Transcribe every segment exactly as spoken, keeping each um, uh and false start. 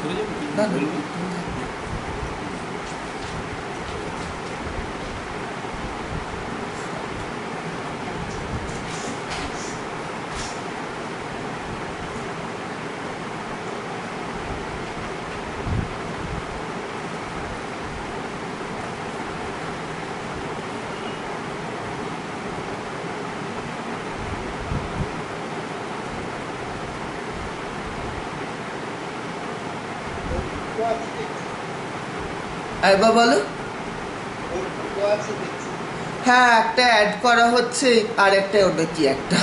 না না এবার বলো। হ্যাঁ একটা অ্যাড করা হচ্ছে আর একটা অন্য কি একটা।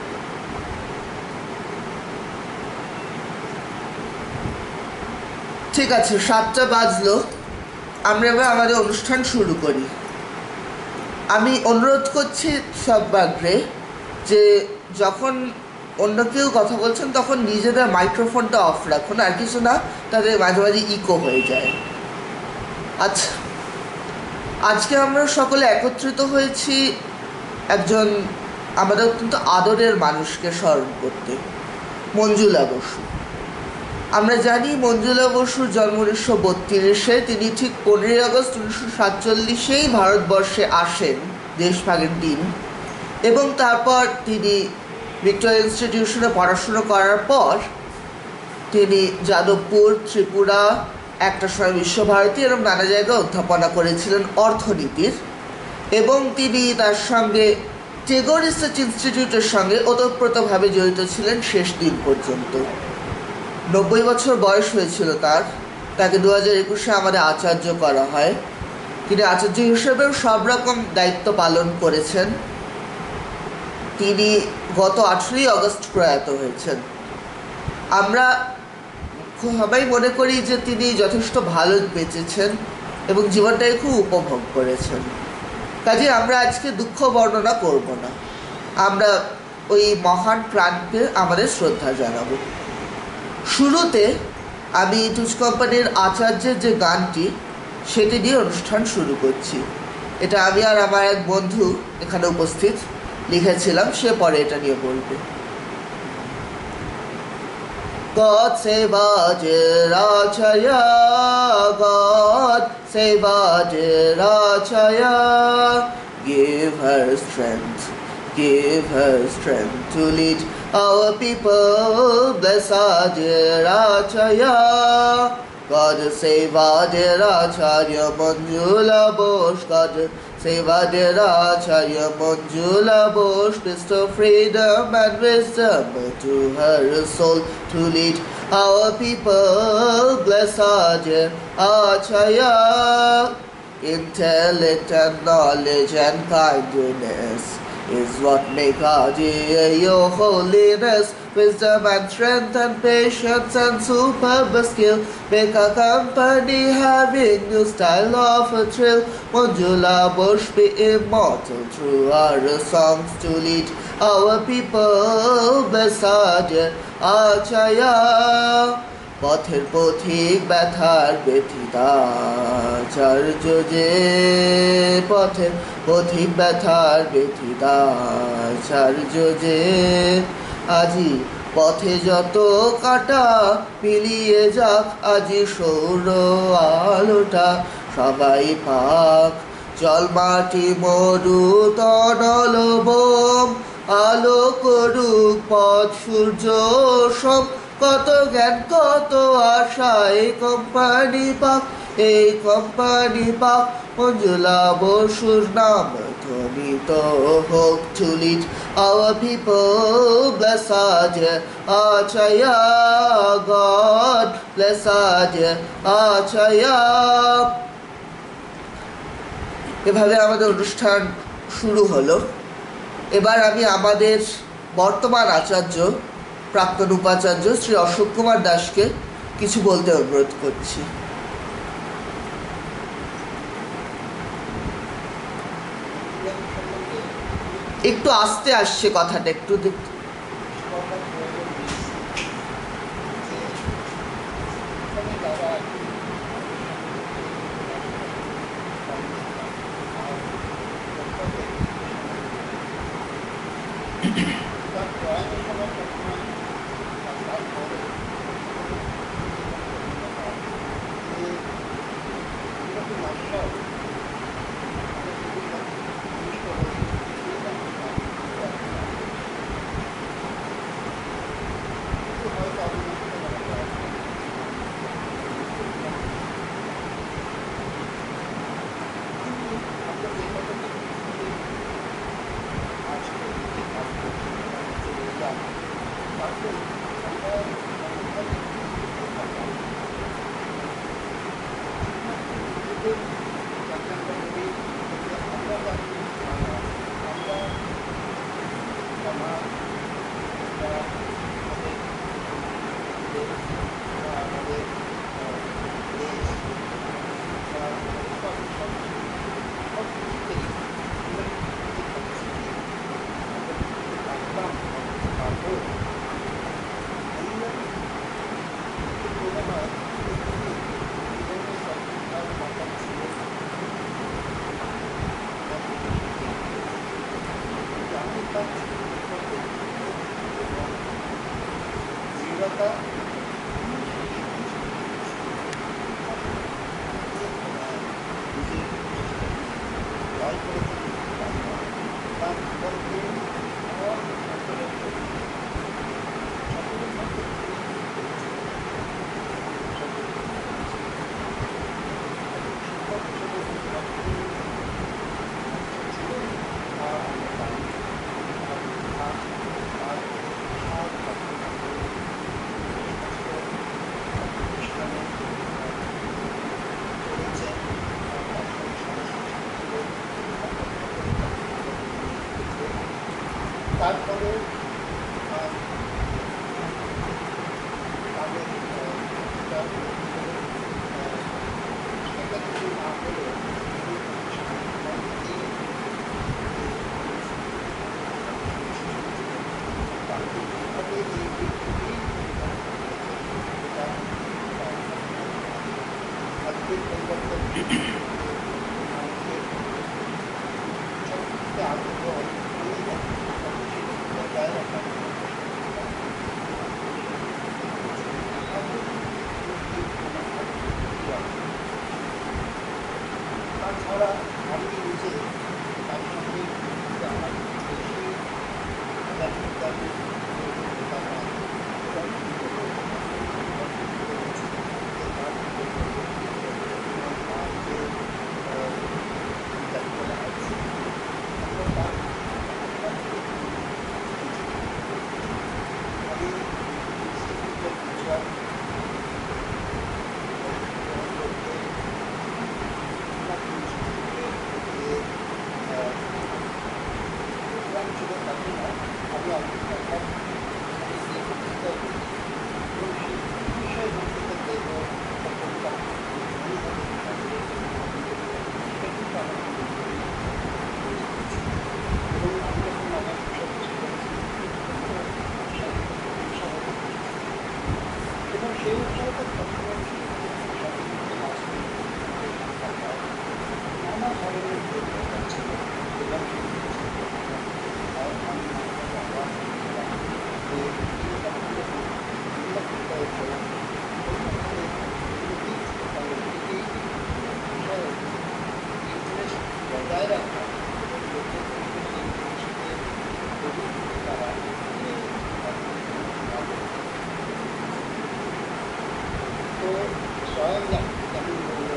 ঠিক আছে সাতটা বাজলো, আমরা এবার আমাদের অনুষ্ঠান শুরু করি। আমি অনুরোধ করছি সব বাগ্রে যে যখন অন্য কেউ কথা বলছেন তখন নিজেদের মাইক্রোফোনটা অফ রাখুন, আর কিছু না তাদের মাঝে মাঝে ইকো হয়ে যায়। আচ্ছা আজকে আমরা সকলে একত্রিত হয়েছি একজন আমাদের অত্যন্ত আদরের মানুষকে স্মরণ করতে, মঞ্জুলা বসু। আমরা জানি মঞ্জুলা বসুর জন্ম উনিশশো বত্রিশে, তিনি ঠিক পনেরোই আগস্ট উনিশশো সাতচল্লিশেই ভারতবর্ষে আসেন দেশভাগের দিন, এবং তারপর তিনি ভিক্টোরিয়া ইনস্টিটিউশনে পড়াশুনো করার পর তিনি যাদবপুর, ত্রিপুরা, একটা সময় বিশ্বভারতী এবং নানা জায়গায় অধ্যাপনা করেছিলেন অর্থনীতির, এবং তিনি তার সঙ্গে টেগোর রিসার্চ ইনস্টিটিউটের সঙ্গে ওতপ্রোতভাবে জড়িত ছিলেন শেষ দিন পর্যন্ত। নব্বই বছর বয়স হয়েছিল তার, তাকে দু হাজার একুশে আমাদের আচার্য করা হয়। তিনি আচার্য হিসেবেও সব রকম দায়িত্ব পালন করেছেন। তিনি গত আঠেরোই আগস্ট প্রয়াত হয়েছেন। আমরা সবাই মনে করি যে তিনি যথেষ্ট ভালো বেঁচেছেন এবং জীবনটাকে খুব উপভোগ করেছেন, কাজে আমরা আজকে দুঃখ বর্ণনা করব না, আমরা ওই মহান প্রাণকে আমাদের শ্রদ্ধা জানাবো। শুরুতে আমি টুচ কোম্পানির আচার্যের যে গানটি সেটি দিয়ে অনুষ্ঠান শুরু করছি। এটা আমি আর আমার এক বন্ধু এখানে উপস্থিত লিখেছিলাম, সে পরে এটা নিয়ে বলবে। God save our dear Acharya, God save our dear Acharya, give her strength, give her strength to lead our people, bless our dear Acharya. God save our dear Acharya Manjula Bose, God save our dear Acharya Manjula Bose, bestow freedom and wisdom to her soul to lead our people, bless our dear Acharya. Intellect and knowledge and kindness is what make our dear your holiness. Wisdom and strength and patience and superb skill make our company having new style of a thrill. Manjula Bose be immortal through our songs to lead our people, bless our dear Acharya. পথের পথিক ব্যথার ব্যথিতা আচার্য যে, পথের পথিক ব্যথার ব্যথিতা আচার্য যে, আজি পথে যত কাটা মিলিয়ে যাক, আজি সৌর আলোটা সবাই পাক, জল মাটি মরু তনল বোম, আলো করুক পথ সূর্য সম, কত জ্ঞান কত আশা এই কোম্পানি পাক, এই কোম্পানি পাক। মঞ্জুলা বসুর নাম ধ্বনিত হোক to lead our people, bless our dear Acharya, God bless our dear Acharya। এভাবে আমাদের অনুষ্ঠান শুরু হলো। এবার আমি আমাদের বর্তমান আচার্য, প্রাক্তন উপাচার্য শ্রী অশোক কুমার দাসকে কিছু বলতে অনুরোধ করছি। একটু আস্তে আসছে কথাটা, একটু দেখতে। সফলতা তারপরে তাদের সেটা কিছু না হলে তাছাড়া আমি নিজে তার সঙ্গে আমার এবং সেই উৎসাহটা নানা ধরনের ছিল এবং বজায় রাখা তো স্বয়ং যেমন বলল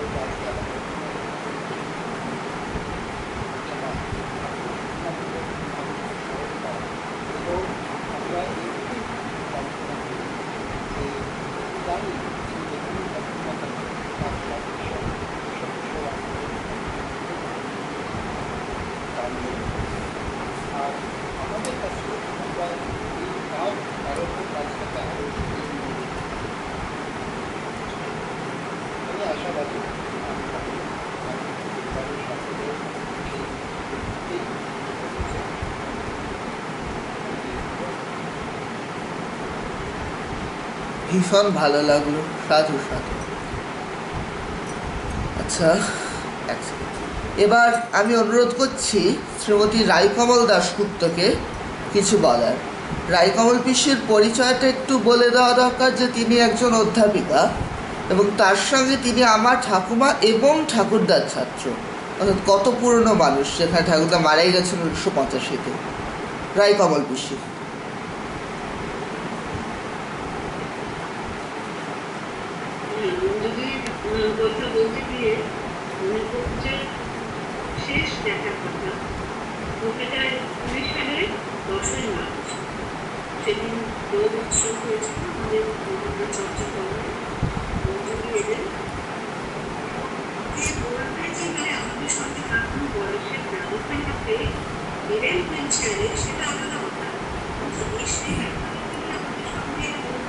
এবং আমরা এইটুকুই জানি যে আর আমাদের কাছে আমরা এই কাজ ভারতের কাজটাকে আরও আমি আশাবাদী ভীষণ ভালো লাগলো, সাধু সাধু। আচ্ছা, এক সেকেন্ড। এবার আমি অনুরোধ করছি শ্রীমতী রায়কমল দাশগুপ্তকে কিছু বলার। রায়কমল পিসির পরিচয়টা একটু বলে দেওয়া দরকার যে তিনি একজন অধ্যাপিকা এবং তার সঙ্গে তিনি আমার ঠাকুমা এবং ঠাকুরদার ছাত্র, অর্থাৎ কত পুরনো মানুষ, যেখানে ঠাকুরদা মারাই গেছেন উনিশশো পঁচাশিতে। রায়কমল পিসি। কথা বলতে গিয়ে মনে করছে শেষ দেখার কথা ওটা উনিশ সালের দশই মার্চ, সেদিন রোদ উৎসব হয়েছিল আমাদের চর্চা করার মঞ্জুরি এলেন। যে বলবে যে মানে আমাদের সঙ্গে তার কোনো বয়সের ব্যবধান রাখতে এলেন পেনশনে, সেটা আলাদা কথা। এসে আমাদের সঙ্গে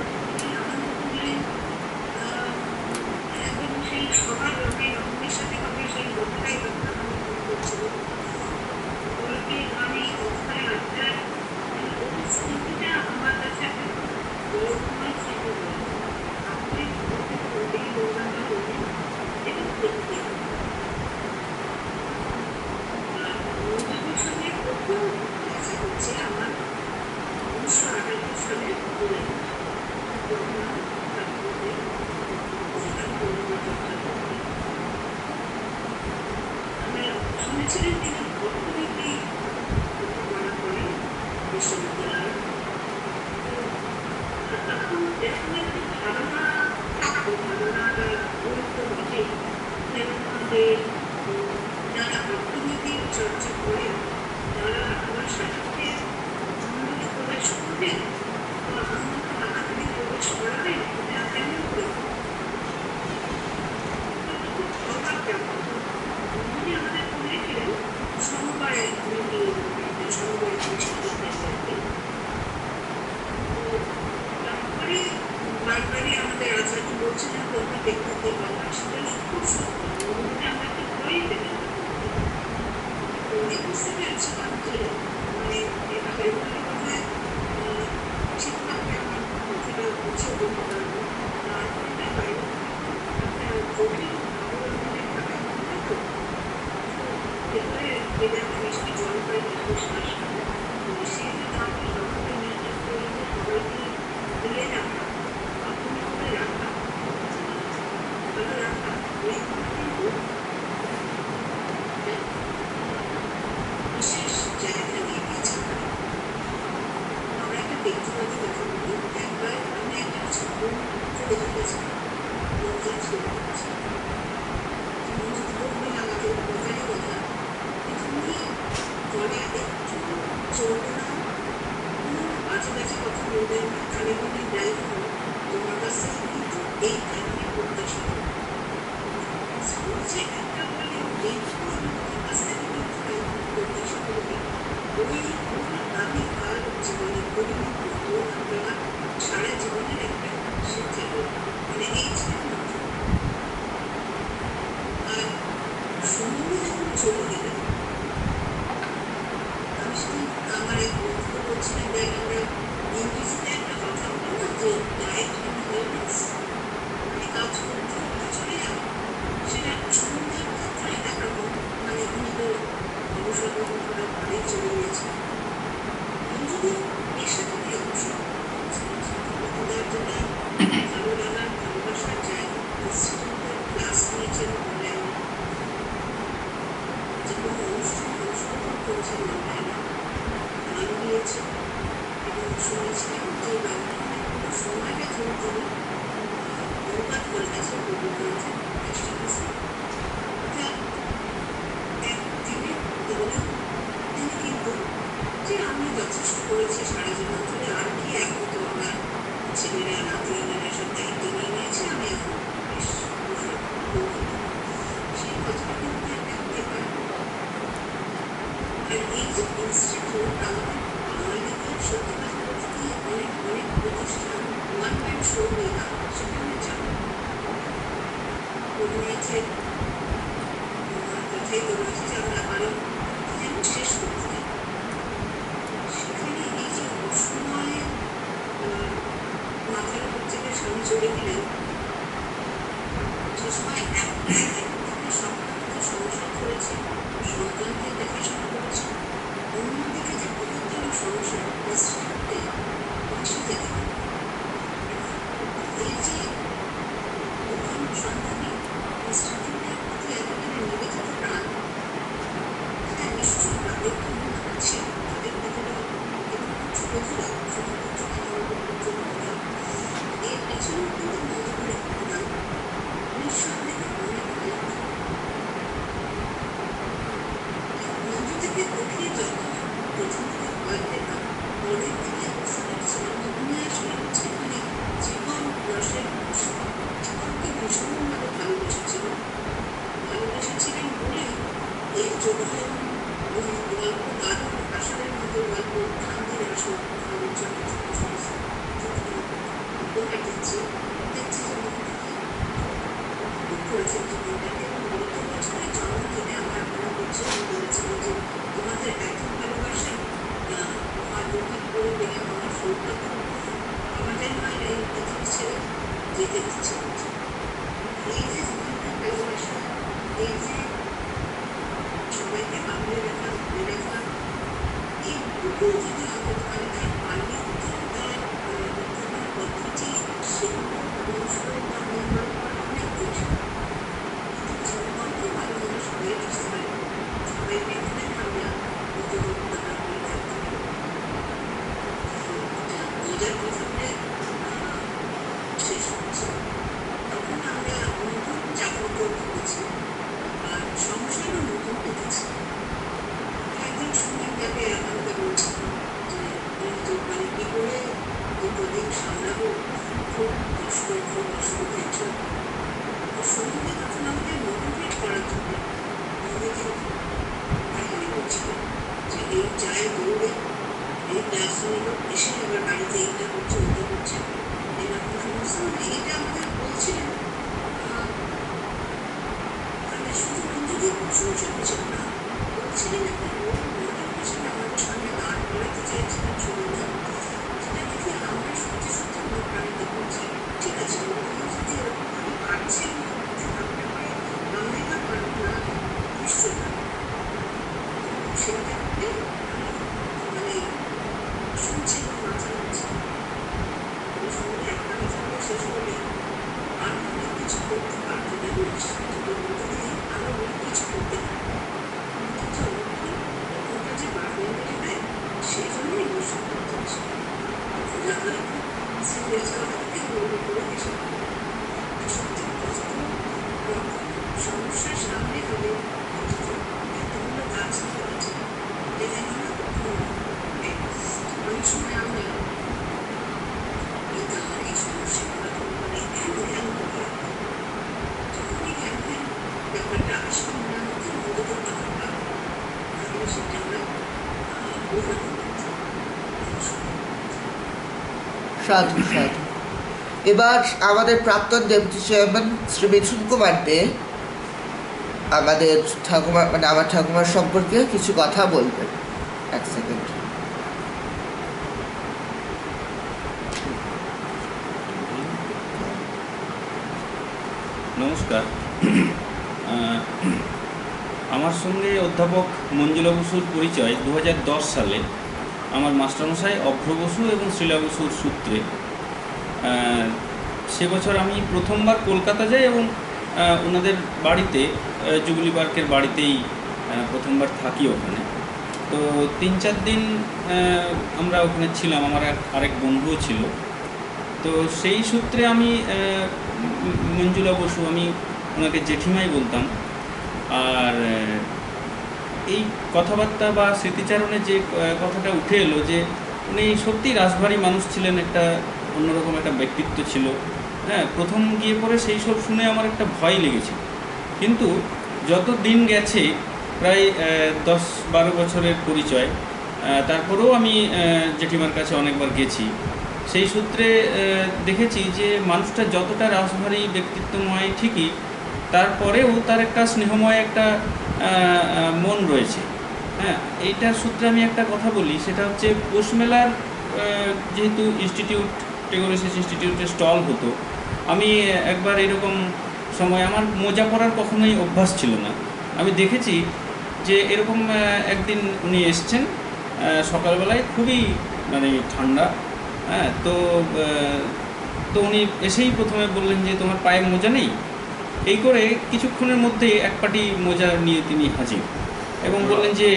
সেই সবার রঙে রঙের সাথে হবে সেই কথাটাই কথা করছিল বলতে আমি কথায় আড্ডার স্মৃতিটা আমার কাছে একটা বড় স্মৃতি আপনি এই দৌড়ানো করবেন এবং করতে মঞ্জুরির সঙ্গে প্রথম দেখা করছি শুনেছিলেন তিনি অর্থনীতি পড়া করেন বিশ্ববিদ্যালয়ে। এখন এরকম একটি ধারণা থাকতো, ধারণাটা গুরুত্ব বটে আমাদের যারা অর্থনীতির চর্চা করেন তারা আবার সাহিত্যের অন্যদিকে প্রবেশ করবেন বা অন্য আকারে প্রবেশ করাবেন, এটা কেমন করে খুব অবাক ব্যাপার। উনি আমাদের বলেছিলেন সমবায় নীতি, সমবায় নীতি। তারপরে বারবারই আমাদের আচার্য বলছিলেন প্রতি ব্যক্তিতে বলা, সেটা খুব সত্য। আমরা একটু ভয়ই পেতাম, বুঝতে পেরেছিলাম যে মানে এগুলি বোধহয় ঠিকভাবে আমার সেটা বুঝিয়ে বলতে পারবো। তারপরে বাইরে একটা গভীর অবলম্বনে থাকা তো ভেতরে বেদান্ত মিষ্টি জলপাই নিঃশ্বাস সেই জন্য আমি সবাইকে নির্দেশ করি যে সবাইকে মিলে রাখা, আপনি করে রাখা, ভালো রাখা, ওই কিন্তু বিশেষ জায়গা নিয়ে গেছে। আমরা একটা ব্যক্তিগত কথা বলি, একবার আমি একটা ছোট চলে গেছিলাম মঞ্জুর ছিল মঞ্জুর বলবেন আমাকে বোঝারই কথা, তুমি পরে একটু চলবে না, কোনো বাজে বাজে কথা বলবেন না, কানে কানে যাই হোক তোমার কাছে কিন্তু এই কাহিনী প্রত্যাশা বলছে একটা বলে এইটুকু আমি তোমার কাছ থেকে কিন্তু প্রত্যাশা করবি। ওই আমি আর জীবনে করিনি, আমরা সারা জীবনের একটা শিক্ষা মানে এই ছিল মাত্র। আর সুন্দরী যখন চলে গেলেন, আমি সেদিন আমার এক বন্ধুকে বলছিলাম, দেখ আমরা ইংরেজিতে একটা কথা বলি না যে ডায়েট ইনহেরিটেন্স, মানে কাজ করতে চলে যাওয়া, সেটা সুন্দর ক্ষেত্রে একরকম। মানে উনি তো অবসর গ্রহণ করার পরেই চলে গিয়েছেন। যদি পেশা থেকে অবসর ওদের যেটা ভালো লাগার ভালোবাসার জায়গা, ইনস্টিটিউটের ক্লাস নিয়েছেন অনলাইনে, যে কোনো অনুষ্ঠান অংশগ্রহণ করেছেন অনলাইনে, গান গিয়েছেন এবং শুনেছিলাম যে লকডাউনের কোনো সময়টা ধরে তিনি অনুবাদ করে গেছেন রবীন্দ্রনাথের মাস্টারপিসে। অর্থাৎ তিনি বলেন তিনি কিন্তু যে আমি যথেষ্ট করেছি সারা জীবন ধরে, আর কি এখন তো আমার ছেলেরা নাতিরা সব দায়িত্ব নিয়ে নিয়েছে, আমি এখন বেশ সেই কথাটা কিন্তু থাকতে পারে। আর এই যে ইনস্টিটিউট আমাদের বাঙালিতে সত্যি কথা বলতে গিয়ে অনেক অনেক প্রতিষ্ঠান ওয়ান ম্যান শো হয়ে গেল, সেখানে যাবো রবীন্দ্রনাথের কথাই তো রয়েছে যে আমরা আরো যেন শেষ করতে চাই। সেখানে এই যে অসময়ে মাথার উপর থেকে স্বামী চলে গেলেন, যে সময় একদিকে সন্তানকে সংসার করেছে, সন্তানকে দেখাশোনা করেছে, অন্যদিকে যে বৃহত্তর সংসার ইনস্টিটিউটে পৌঁছে যেতে এই যে প্রথম সন্তানই ইনস্টিটিউটের প্রতি একেবারে নিবেদিত প্রাণ, এটা নিশ্চয়ই নাগরিক আছে তাদের ভেতরে ছোট ধরা শুধুমাত্র পুত্র মহিলা এর পেছনেও কিন্তু মন্দিরের অবদান নিঃসন্দেহে অনেক অনেক। মঞ্জু থেকে গভীর যখন প্রথম দিকে ভয় পেতাম, পরের দিকে বুঝতে পেরেছিলাম উনি আসলে হচ্ছে মানে জীবন রসের জীবনকে ভীষণভাবে ভালোবেসেছিল। ভালোবেসেছিলেন বলে এই যোগদান ওই গল্প দারুণ আসলের মতো গল্প গান্ধীর আসল আলোচনা উপহার দিচ্ছে, দেখছি যে বুক করেছেন জীবনটাকে এবং নব্বই বছরের জন্মদিনে আমার মনে হচ্ছে আমি বলেছিলাম যে তোমাদের এত ভালোবাসা আমার দুর্ভাগ করে বেড়ে আমার সৌভাগ্য, আমার যেন এই পৃথিবী ছেড়ে যেতে ইচ্ছে করছে। এই যে জীবনটার ভালোবাসা, এই যে সবাইকে আগলে রাখা, ধরে রাখা, এইটুকু যদি অন্তত আমি তার পারলে তার পদ্ধতি অসংখ্য অসংখ্য জন্য সঙ্গীতে তখন আমাদের মোটিভেট করার জন্য আমাদের কিন্তু কাহিনী বলছিল যে এই যায় দৌড়ে এই ক্লাস নিল এসে আবার বাড়িতে এইটা করছে ওটা করছে এরকম সমস্ত মানে এটা আমাদের বলছিলেন মানে শুধু বন্ধুদের প্রশংসা করছেন না বলছিলেন একটা রোল মডেল হিসেবে আমাদের সামনে দাঁড় করাতে চাইছিলেন সুবিধা যেটা দেখে আমরা সত্যি সত্যি অনুপ্রাণিত করছি ঠিক আছে আমাদের যদি এরকমভাবে বাড়ছে থাকতে পারে আমরা এটা পারব না নিশ্চয় না সেটাকে মানে শুনছি মাঝে মাঝে সঙ্গে একটা কথা শেষ করে আরো অনেক কিছু করতে পারতো না যদি বলতে আরো অনেক কিছু করতে পারে কিন্তু ওর কাছে বাড়িয়ে দেয় সেই জন্যই বসে করতে হচ্ছে সিরিয়াস কথাকে বলবো করে এসে সত্যি কষ্ট সমস্যার সামনে হলে এতগুলো কাজ করেছে যেটা আমরা কখনো অনেক সময় আমরা এই সমস্যাগুলো মানে ধ্যান ধ্যান করি যখনই ধ্যান ধ্যান ব্যাপারটা আসবে মনের মধ্যে মধ্যে ব্যাপারটা তাহলে সেটা আমরা বোঝাতে পারছি সাধু সাধু। এবার আমাদের প্রাক্তন ডেপুটি চেয়ারম্যান শ্রী মিঠুন কুমার দে আমাদের ঠাকুমা মানে আমার ঠাকুমার সম্পর্কে কিছু কথা বলবেন। এক সেকেন্ড। নমস্কার। আমার সঙ্গে অধ্যাপক মঞ্জুলা বসুর পরিচয় দু হাজার দশ সালে আমার মাস্টারমশাই অভ্র বসু এবং শ্রীলা বসুর সূত্রে। সে বছর আমি প্রথমবার কলকাতা যাই এবং ওনাদের বাড়িতে জুবলি পার্কের বাড়িতেই প্রথমবার থাকি ওখানে। তো তিন চার দিন আমরা ওখানে ছিলাম, আমার এক আরেক বন্ধুও ছিল। তো সেই সূত্রে আমি মঞ্জুলা বসু, আমি ওনাকে জেঠিমাই বলতাম। আর এই কথাবার্তা বা স্মৃতিচারণে যে কথাটা উঠে এলো যে উনি সত্যিই রাশভারী মানুষ ছিলেন, একটা অন্যরকম একটা ব্যক্তিত্ব ছিল। হ্যাঁ, প্রথম গিয়ে পরে সেই সব শুনে আমার একটা ভয় লেগেছিল, কিন্তু যত দিন গেছে প্রায় দশ বারো বছরের পরিচয়, তারপরেও আমি জেঠিমার কাছে অনেকবার গেছি। সেই সূত্রে দেখেছি যে মানুষটা যতটা রাশভারী ব্যক্তিত্বময় ঠিকই, তারপরেও তার একটা স্নেহময় একটা মন রয়েছে। হ্যাঁ, এইটার সূত্রে আমি একটা কথা বলি, সেটা হচ্ছে পৌষ মেলার যেহেতু ইনস্টিটিউট টেগোরিসিস ইনস্টিটিউটের স্টল হতো, আমি একবার এরকম সময়, আমার মোজা পরার কখনোই অভ্যাস ছিল না। আমি দেখেছি যে এরকম একদিন উনি এসছেন সকালবেলায়, খুবই মানে ঠান্ডা। হ্যাঁ, তো তো উনি এসেই প্রথমে বললেন যে তোমার পায়ে মোজা নেই। এই করে কিছুক্ষণের মধ্যেই এক পাটি মোজা নিয়ে তিনি হাজির এবং বললেন যে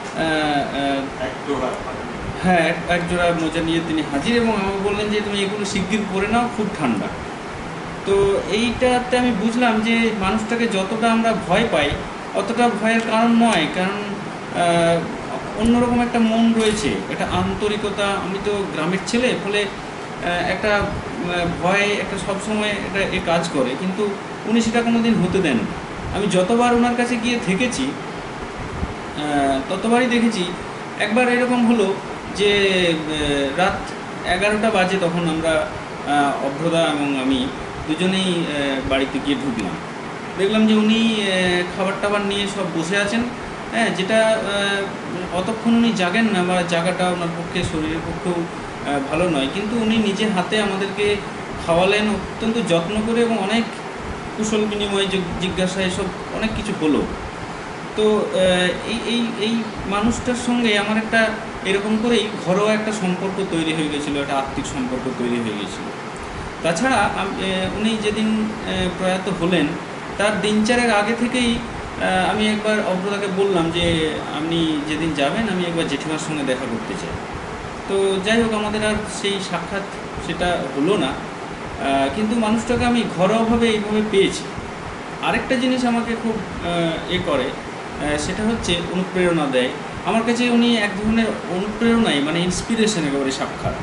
হ্যাঁ এক জোড়া মোজা নিয়ে তিনি হাজির এবং আমাকে বললেন যে তুমি এগুলো শিগগির পরে নাও, খুব ঠান্ডা। তো এইটাতে আমি বুঝলাম যে মানুষটাকে যতটা আমরা ভয় পাই অতটা ভয়ের কারণ নয়, কারণ অন্যরকম একটা মন রয়েছে, একটা আন্তরিকতা। আমি তো গ্রামের ছেলে, ফলে একটা ভয় একটা সবসময় এটা এ কাজ করে, কিন্তু উনি সেটা কোনো দিন হতে দেন। আমি যতবার ওনার কাছে গিয়ে থেকেছি ততবারই দেখেছি। একবার এরকম হলো যে রাত এগারোটা বাজে, তখন আমরা অভ্রদা এবং আমি দুজনেই বাড়িতে গিয়ে ঢুকলাম। দেখলাম যে উনি খাবার টাবার নিয়ে সব বসে আছেন। হ্যাঁ, যেটা অতক্ষণ উনি জাগেন না, বা জাগাটা ওনার পক্ষে শরীরের পক্ষেও ভালো নয়, কিন্তু উনি নিজের হাতে আমাদেরকে খাওয়ালেন অত্যন্ত যত্ন করে, এবং অনেক কুশল বিনিময় জিজ্ঞাসা এসব অনেক কিছু হলো। তো এই এই এই মানুষটার সঙ্গে আমার একটা এরকম করেই ঘরোয়া একটা সম্পর্ক তৈরি হয়ে গেছিলো, একটা আত্মিক সম্পর্ক তৈরি হয়ে গেছিলো। তাছাড়া উনি যেদিন প্রয়াত হলেন তার দিন চারেক আগে থেকেই আমি একবার অভ্রদাকে বললাম যে আপনি যেদিন যাবেন আমি একবার জেঠিমার সঙ্গে দেখা করতে চাই। তো যাই হোক, আমাদের আর সেই সাক্ষাৎ সেটা হলো না, কিন্তু মানুষটাকে আমি ঘরোয়াভাবে এইভাবে পেয়েছি। আরেকটা জিনিস আমাকে খুব এ করে, সেটা হচ্ছে অনুপ্রেরণা দেয়। আমার কাছে উনি এক ধরনের অনুপ্রেরণাই, মানে ইন্সপিরেশন একেবারে সাক্ষাৎ।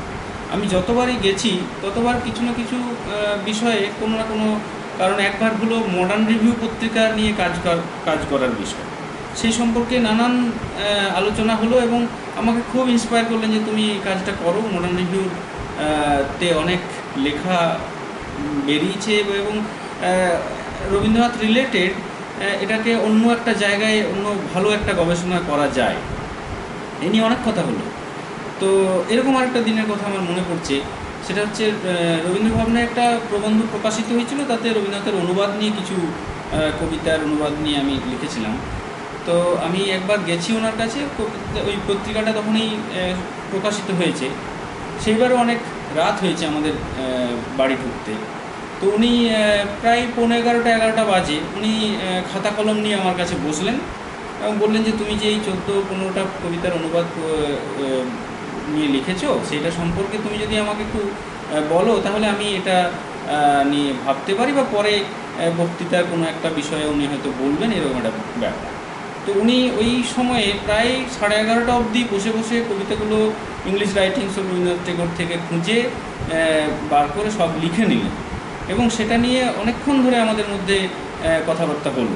আমি যতবারই গেছি ততবার কিছু না কিছু আহ, বিষয়ে কোনো না কোনো কারণ একবার হলো মডার্ন রিভিউ পত্রিকা নিয়ে কাজ কর- কাজ করার বিষয়, সেই সম্পর্কে নানান আহ, আলোচনা হলো এবং আমাকে খুব ইন্সপায়ার করলেন যে তুমি এই কাজটা করো। মডার্ন রিভিউ তে অনেক লেখা উম, বেরিয়েছে এবং আহ, রবীন্দ্রনাথ রিলেটেড এটাকে অন্য একটা জায়গায় অন্য ভালো একটা গবেষণা করা যায়, এ নিয়ে অনেক কথা হলো। তো এরকম আরেকটা দিনের কথা আমার মনে পড়ছে, সেটা হচ্ছে আহ, রবীন্দ্র ভবনে একটা প্রবন্ধ প্রকাশিত হয়েছিল, তাতে রবীন্দ্রনাথের অনুবাদ নিয়ে কিছু আহ, কবিতার অনুবাদ নিয়ে আমি লিখেছিলাম। তো আমি একবার গেছি ওনার কাছে, কবিতা- ওই পত্রিকাটা তখনই আহ, প্রকাশিত হয়েছে, সেইবারও অনেক রাত হয়েছে আমাদের আহ, বাড়ি ঢুকতে। তো উনি আহ, প্রায় পৌনে এগারোটা এগারোটা বাজে উনি আহ, খাতা কলম নিয়ে আমার কাছে বসলেন এবং বললেন যে তুমি যে এই চোদ্দো পনেরোটা কবিতার অনুবাদ আহ, আহ, নিয়ে লিখেছো, সেটা সম্পর্কে তুমি যদি আমাকে একটু আহ, বলো তাহলে আমি এটা আহ, নিয়ে ভাবতে পারি, বা পরে আহ, বক্তৃতার কোনো একটা বিষয়ে উনি হয়তো বলবেন, এরকম একটা ব্যাপার। তো উনি ওই সময়ে প্রায় সাড়ে এগারোটা অবধি বসে বসে কবিতাগুলো English writings of Rabindranath Tagore থেকে খুঁজে আহ, বার করে সব লিখে নিলেন এবং সেটা নিয়ে অনেকক্ষণ ধরে আমাদের মধ্যে আহ, কথাবার্তা হলো।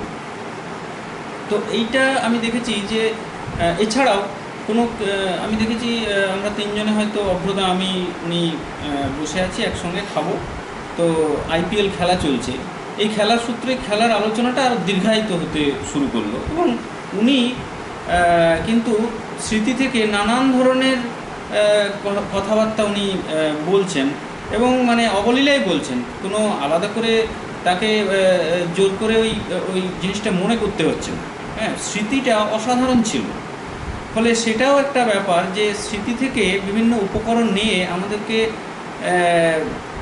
তো এইটা আমি দেখেছি যে আহ, এছাড়াও কোনো আহ, আমি দেখেছি আহ, আমরা তিনজনে হয়তো অভ্রদা আমি উনি আহ, বসে আছি একসঙ্গে খাবো, তো আইপিএল খেলা চলছে, এই খেলার সূত্রে খেলার আলোচনাটা আরও দীর্ঘায়িত হতে শুরু করলো এবং উনি আহ, কিন্তু স্মৃতি থেকে নানান ধরনের আহ, ক- কথাবার্তা উনি আহ, বলছেন এবং মানে অবলীলায় বলছেন, কোনো আলাদা করে তাকে আহ, জোর করে ওই ওই জিনিসটা মনে করতে হচ্ছে না। হ্যাঁ, স্মৃতিটা অসাধারণ ছিল, ফলে সেটাও একটা ব্যাপার যে স্মৃতি থেকে বিভিন্ন উপকরণ নিয়ে আমাদেরকে আহ,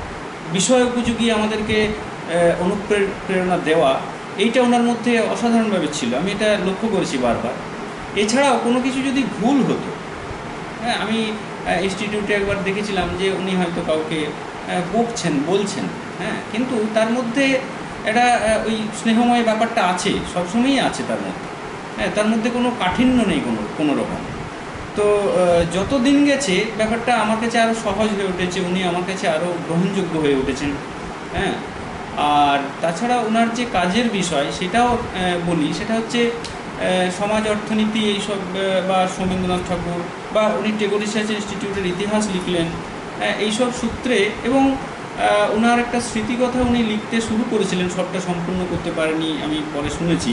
বিষয় উপযোগী আমাদেরকে আহ, অনুপ্রেরণা দেওয়া, এইটা ওনার মধ্যে অসাধারণভাবে ছিল, আমি এটা লক্ষ্য করেছি বারবার। এছাড়াও কোনো কিছু যদি ভুল হতো, হ্যাঁ, আমি ইনস্টিটিউটে একবার দেখেছিলাম যে উনি হয়তো কাউকে আহ, বকছেন বলছেন, হ্যাঁ, কিন্তু তার মধ্যে একটা আহ, ওই স্নেহময় ব্যাপারটা আছে, সবসময়ই আছে তার মধ্যে, হ্যাঁ, তার মধ্যে কোনো কাঠিন্য নেই কোনো কোনো রকম। তো আহ, যত দিন গেছে ব্যাপারটা আমার কাছে আরও সহজ হয়ে উঠেছে, উনি আমার কাছে আরও গ্রহণযোগ্য হয়ে উঠেছেন, হ্যাঁ। আর তাছাড়া ওনার যে কাজের বিষয় সেটাও আহ, বলি, সেটা হচ্ছে আহ, সমাজ অর্থনীতি এইসব, আহ, বা সোমেন্দ্রনাথ ঠাকুর, বা উনি টেগোর রিসার্চ ইনস্টিটিউটের ইতিহাস লিখলেন আহ, এইসব সূত্রে, এবং আহ, ওনার একটা স্মৃতিকথা উনি লিখতে শুরু করেছিলেন, সবটা সম্পূর্ণ করতে পারেনি আমি পরে শুনেছি,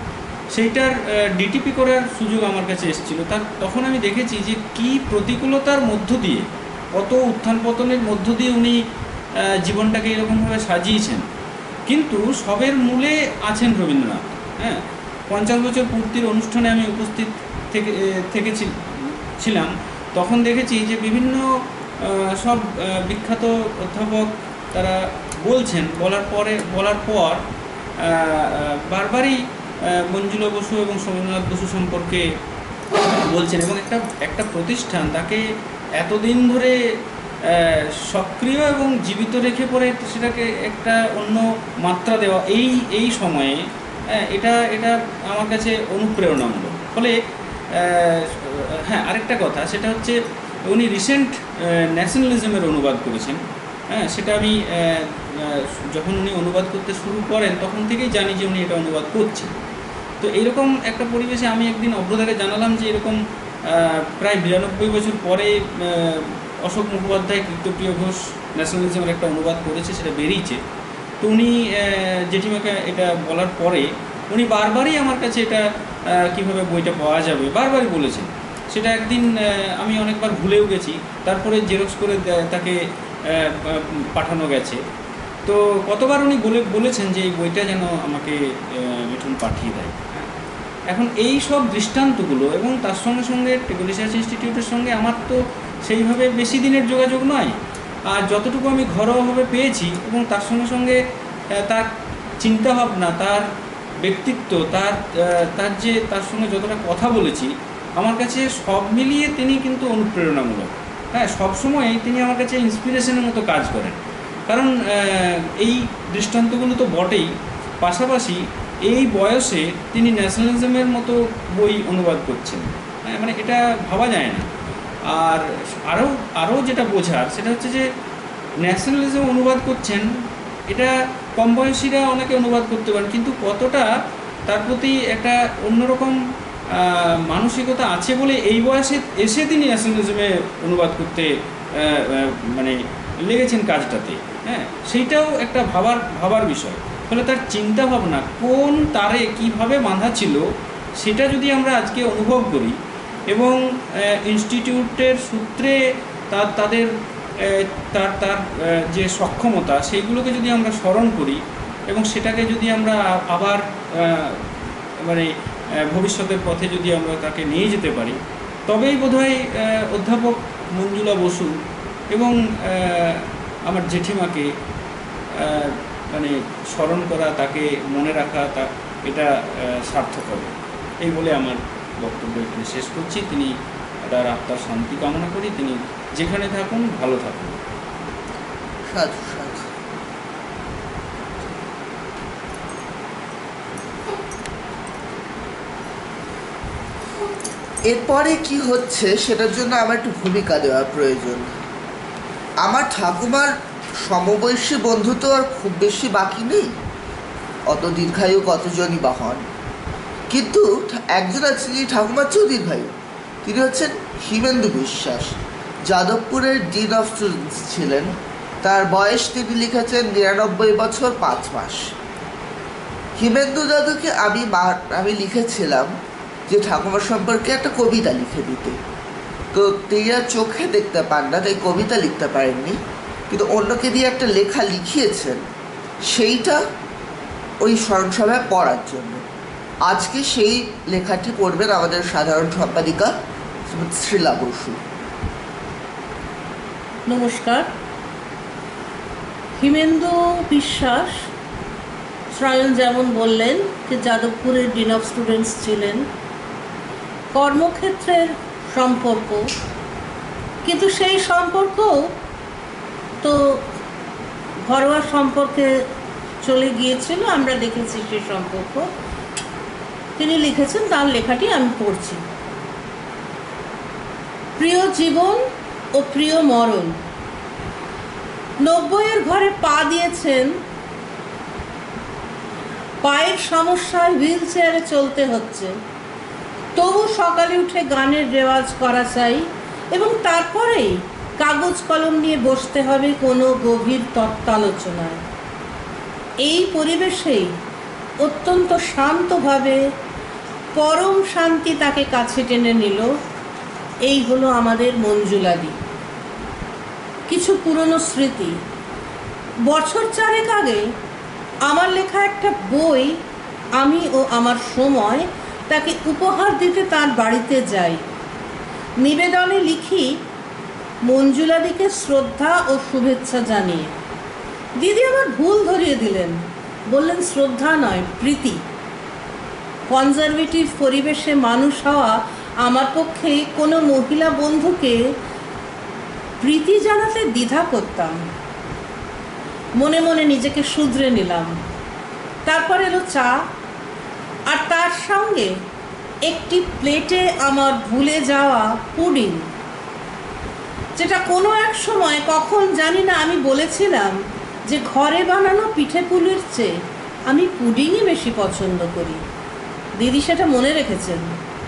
সেইটার ডিটিপি করার সুযোগ আমার কাছে এসেছিলো। তার তখন আমি দেখেছি যে কী প্রতিকূলতার মধ্য দিয়ে, কত উত্থান পতনের মধ্য দিয়ে উনি আহ, জীবনটাকে এরকমভাবে সাজিয়েছেন, কিন্তু সবের মূলে আছেন রবীন্দ্রনাথ। হ্যাঁ, পঞ্চাশ বছর পূর্তির অনুষ্ঠানে আমি উপস্থিত থেকে থেকেছি ছিলাম, তখন দেখেছি যে বিভিন্ন আহ, সব আহ, বিখ্যাত অধ্যাপক তারা বলছেন, বলার পরে বলার পর আহ, আহ, বারবারই আহ, মঞ্জুলা বসু এবং সৌমেন্দ্রনাথ বসু সম্পর্কে বলছেন, এবং একটা একটা প্রতিষ্ঠান তাকে এতদিন ধরে আহ, সক্রিয় এবং জীবিত রেখে পরে সেটাকে একটা অন্য মাত্রা দেওয়া এই এই সময়ে, হ্যাঁ, এটা এটা আমার কাছে অনুপ্রেরণামূলক। ফলে আহ, হ্যাঁ, আরেকটা কথা, সেটা হচ্ছে উনি রিসেন্ট ন্যাশনালিজমের অনুবাদ করেছেন, হ্যাঁ, সেটা আমি আহ, আহ, যখন উনি অনুবাদ করতে শুরু করেন তখন থেকেই জানি যে উনি এটা অনুবাদ করছেন। তো এইরকম একটা পরিবেশে আমি একদিন অভ্রদাকে জানালাম যে এরকম আহ, প্রায় বিরানব্বই বছর পরে আহ, অশোক মুখোপাধ্যায় কীর্তপ্রিয় ঘোষ ন্যাশনালিজমের একটা অনুবাদ করেছে, সেটা বেরিয়েছে। তো উনি আহ, জেঠিমাকে এটা বলার পরে উনি বারবারই আমার কাছে এটা আহ, কীভাবে বইটা পাওয়া যাবে বারবারই বলেছেন। সেটা একদিন আহ, আমি অনেকবার ভুলেও গেছি, তারপরে জেরক্স করে দে- তাকে আহ, পাঠানো গেছে। তো কতবার উনি বলে বলেছেন যে এই বইটা যেন আমাকে আহ, মিঠুন পাঠিয়ে দেয়। এখন এই সব দৃষ্টান্তগুলো, এবং তার সঙ্গে সঙ্গে টেগোর রিসার্চ ইনস্টিটিউটের সঙ্গে আমার তো সেইভাবে বেশি দিনের যোগাযোগ নয়, আর যতটুকু আমি ঘরোয়াভাবে পেয়েছি, এবং তার সঙ্গে সঙ্গে আহ, তার চিন্তাভাবনা, তার ব্যক্তিত্ব, তার আহ, তার যে তার সঙ্গে যতটা কথা বলেছি, আমার কাছে সব মিলিয়ে তিনি কিন্তু অনুপ্রেরণামূলক। হ্যাঁ, সবসময়ই তিনি আমার কাছে ইন্সপিরেশনের মতো কাজ করেন, কারণ আহ, এই দৃষ্টান্তগুলো তো বটেই, পাশাপাশি এই বয়সে তিনি ন্যাশনালিজমের মতো বই অনুবাদ করছেন, হ্যাঁ, মানে এটা ভাবা যায় না। আর আরও আরও যেটা বোঝার সেটা হচ্ছে যে ন্যাশনালিজম অনুবাদ করছেন, এটা কম বয়সীরা অনেকে অনুবাদ করতে পারেন, কিন্তু কতটা তার প্রতি একটা অন্যরকম মানসিকতা আছে বলে এই বয়সে এসে তিনি ন্যাশনালিজমে অনুবাদ করতে মানে লেগেছেন কাজটাতে। হ্যাঁ, সেইটাও একটা ভাবার ভাবার বিষয়। ফলে তার চিন্তা ভাবনা কোন তারে কিভাবে বাঁধা ছিল সেটা যদি আমরা আজকে অনুভব করি এবং ইনস্টিটিউটের সূত্রে তার তাদের তার তার যে সক্ষমতা সেইগুলোকে যদি আমরা স্মরণ করি এবং সেটাকে যদি আমরা আবার মানে ভবিষ্যতের পথে যদি আমরা তাকে নিয়ে যেতে পারি, তবেই বোধহয় অধ্যাপক মঞ্জুলা বসু এবং আমার জেঠিমাকে মানে স্মরণ করা, তাকে মনে রাখা, তা এটা সার্থক হবে। এই বলে আমার বক্তব্য এখানে শেষ করছি। তিনি তার আত্মার শান্তি কামনা করি, তিনি যেখানে থাকুন ভালো থাকুন। সাধু সাধু। এরপরে কি হচ্ছে সেটার জন্য আমার একটু ভূমিকা দেওয়া প্রয়োজন। আমার ঠাকুমার সমবয়সী বন্ধু তো আর খুব বেশি বাকি নেই, অত দীর্ঘায়ু কতজনই বা হন, কিন্তু একজন আছেন যিনি ঠাকুমার চেয়েও দীর্ঘায়ু। তিনি হচ্ছেন হিমেন্দু বিশ্বাস, যাদবপুরের ডিন অফ স্টুডেন্টস ছিলেন। তার বয়স তিনি লিখেছেন নিরানব্বই বছর পাঁচ মাস। হিমেন্দু দাদুকে আমি আমি লিখেছিলাম যে ঠাকুমার সম্পর্কে একটা কবিতা লিখে দিতে, তো তিনি আর চোখে দেখতে পান না, তাই কবিতা লিখতে পারেননি, কিন্তু অন্যকে দিয়ে একটা লেখা লিখিয়েছেন, সেইটা ওই স্মরণসভায় পড়ার জন্য। আজকে সেই লেখাটি পড়বেন আমাদের সাধারণ সম্পাদিকা শ্রীলা বসু। নমস্কার। হিমেন্দু বিশ্বাস শ্রায়ণ যেমন বললেন যে যাদবপুরের ডিন অফ স্টুডেন্টস ছিলেন, কর্মক্ষেত্রের সম্পর্ক, কিন্তু সেই সম্পর্কও তো ঘরোয়া সম্পর্কে চলে গিয়েছিল, আমরা দেখেছি সেই সম্পর্ক। তিনি লিখেছেন, তার লেখাটি আমি পড়ছি। প্রিয় জীবন ও প্রিয় মরণ, নব্বইয়ের ঘরে পা দিয়েছেন, পায়ের সমস্যায় হুইল চেয়ারে চলতে হচ্ছে, তবু সকালে উঠে গানের রেওয়াজ করা চাই এবং তারপরেই কাগজ কলম নিয়ে বসতে হবে কোনো গভীর তত্ত্বালোচনায়। এই পরিবেশেই অত্যন্ত শান্তভাবে পরম শান্তি তাকে কাছে টেনে নিল। এই হলো আমাদের মঞ্জুলাদি। কিছু পুরনো স্মৃতি। বছর চারেক আগে আমার লেখা একটা বই আমি ও আমার সময় তাকে উপহার দিতে তার বাড়িতে যাই। নিবেদনে লিখি, মঞ্জুলাদিকে শ্রদ্ধা ও শুভেচ্ছা জানিয়ে। দিদি আমার ভুল ধরিয়ে দিলেন, বললেন শ্রদ্ধা নয়, প্রীতি। কনজারভেটিভ পরিবেশে মানুষ হওয়া আমার পক্ষে কোনো মহিলা বন্ধুকে প্রীতি জানাতে দ্বিধা করতাম। মনে মনে নিজেকে শুধরে নিলাম। তারপর এলো চা, আর তার সঙ্গে একটি প্লেটে আমার ভুলে যাওয়া পুডিং, যেটা কোনো এক সময় কখন জানি না আমি বলেছিলাম যে ঘরে বানানো পিঠে পুলির চেয়ে আমি পুডিংই বেশি পছন্দ করি। দিদি সেটা মনে রেখেছেন।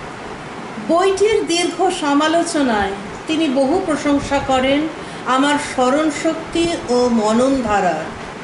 বইটির দীর্ঘ সমালোচনায় তিনি বহু প্রশংসা করেন আমার স্মরণশক্তি ও মনন ধারার।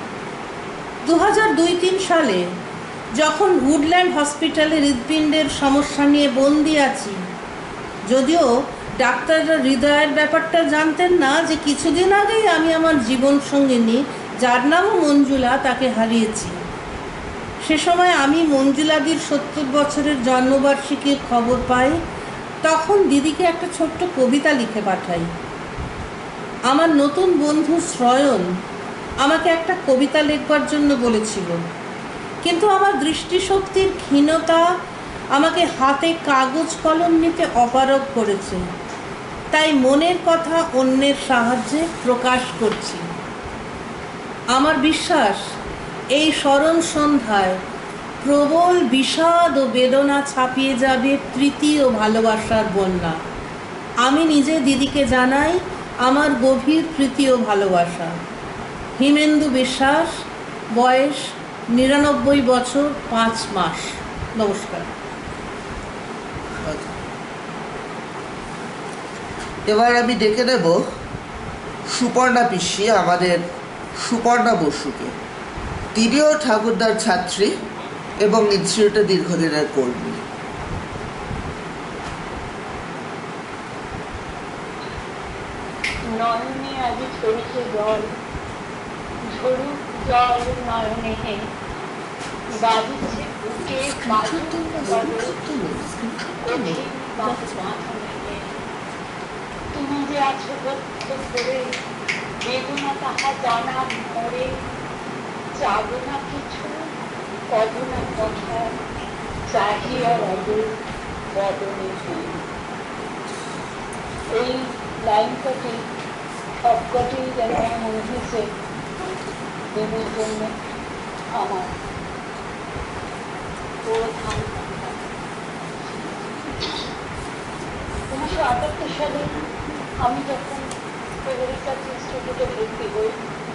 দু হাজার দুই তিন সালে যখন উডল্যান্ড হসপিটালে হৃৎপিণ্ডের সমস্যা নিয়ে বন্দি আছি, যদিও ডাক্তাররা হৃদয়ের ব্যাপারটা জানতেন না, যে কিছুদিন আগেই আমি আমার জীবন সঙ্গিনী, যার নামও মঞ্জুলা, তাকে হারিয়েছি। সে সময় আমি মঞ্জুলাদির সত্তর বছরের জন্মবার্ষিকীর খবর পাই। তখন দিদিকে একটা ছোট্ট কবিতা লিখে পাঠাই। আমার নতুন বন্ধু শ্রয়ণ আমাকে একটা কবিতা লিখবার জন্য বলেছিল, কিন্তু আমার দৃষ্টিশক্তির ক্ষীণতা আমাকে হাতে কাগজ কলম নিতে অপারগ করেছে, তাই মনের কথা অন্যের সাহায্যে প্রকাশ করছি। আমার বিশ্বাস এই স্মরণ সন্ধ্যায় প্রবল বিষাদ ও বেদনা ছাপিয়ে যাবে প্রীতি ও ভালোবাসার বন্যা। আমি নিজে দিদিকে জানাই আমার গভীর প্রীতি ও ভালোবাসা। হিমেন্দু বিশ্বাস, বয়স নিরানব্বই বছর পাঁচ মাস। নমস্কার। এবার আমি ডেকে নেব সুপর্ণা পিসি, আমাদের সুপর্ণা বসুকে। তিনিও ঠাকুরদার ছাত্রী এবং ইনস্টিটিউটের দীর্ঘদিনের কর্মী। নয়নে আজি ঝরিছে জল, ঝরুক জল নয়নে হে, বাজিছে বুকে বাজুক বদল, কঠিন বাঁধনে হে। তুমি যে আছো লক্ষ্য করে, বেদনা তাহা জানার মরে, যাবো না কিছু কব না কথা, চাহিয়া অদূর বদনে হে। এই লাইনটাটি সবকটি যেন মনে হয়েছে দিদির জন্য আমার প্রধান কথা। উনিশশো আটাত্তর সালে আমি যখন ফেডারেল ইনস্টিটিউটে ভর্তি হই,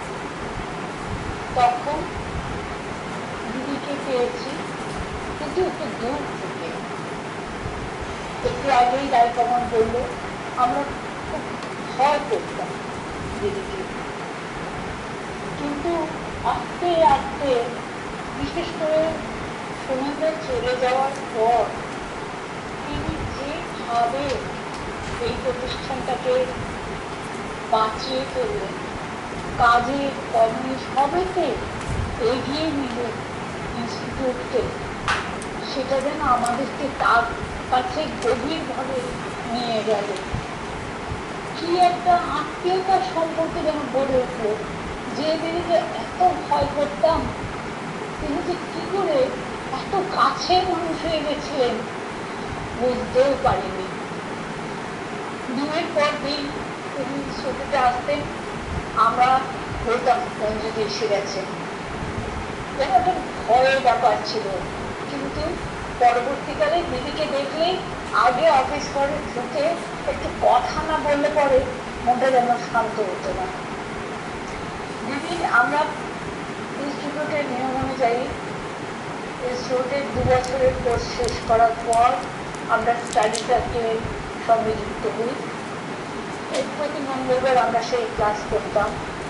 তখন দিদিকে পেয়েছি, কিন্তু একটু দূর থেকে। একটু আগেই রায় কমন বললো, আমরা খুব ভয় করতাম দিদিকে। কিন্তু আস্তে আস্তে, বিশেষ করে সুনেন্দা চলে যাওয়ার পর, তিনি যেভাবে এই প্রতিষ্ঠানটাকে বাঁচিয়ে তুললেন, কাজে কর্মে সবেতে এগিয়ে নিলে ইনস্টিটিউটকে, সেটা যেন আমাদেরকে তার কাছে গভীরভাবে নিয়ে গেল। কি একটা আত্মীয়তার সম্পর্কে যেন গড়ে উঠল। যে দিদিকে এত ভয় করতাম, তিনি যে কি করে এত কাছের মানুষ হয়ে গেছিলেন বুঝতেও পারিনি। দিনের পর দিন তিনি ছুটিতে আসতেন, আমরা বলতাম মঞ্জুদি এসে গেছে। যেন একটা ভয়ের ব্যাপার ছিল। কিন্তু পরবর্তীকালে দিদিকে দেখলে আগে অফিস ঘরে ঢুকে একটু কথা না বললে পরে মনটা যেন শান্ত হতো না। দিদি, আমরা ইনস্টিটিউটের নিয়ম অনুযায়ী ইনস্টিটিউটের দু বছরের কোর্স শেষ করার পর আমরা স্টাডি সার্কেলের সঙ্গে যুক্ত হই। প্রতি মঙ্গলবার আমরা সেই ক্লাস করতাম।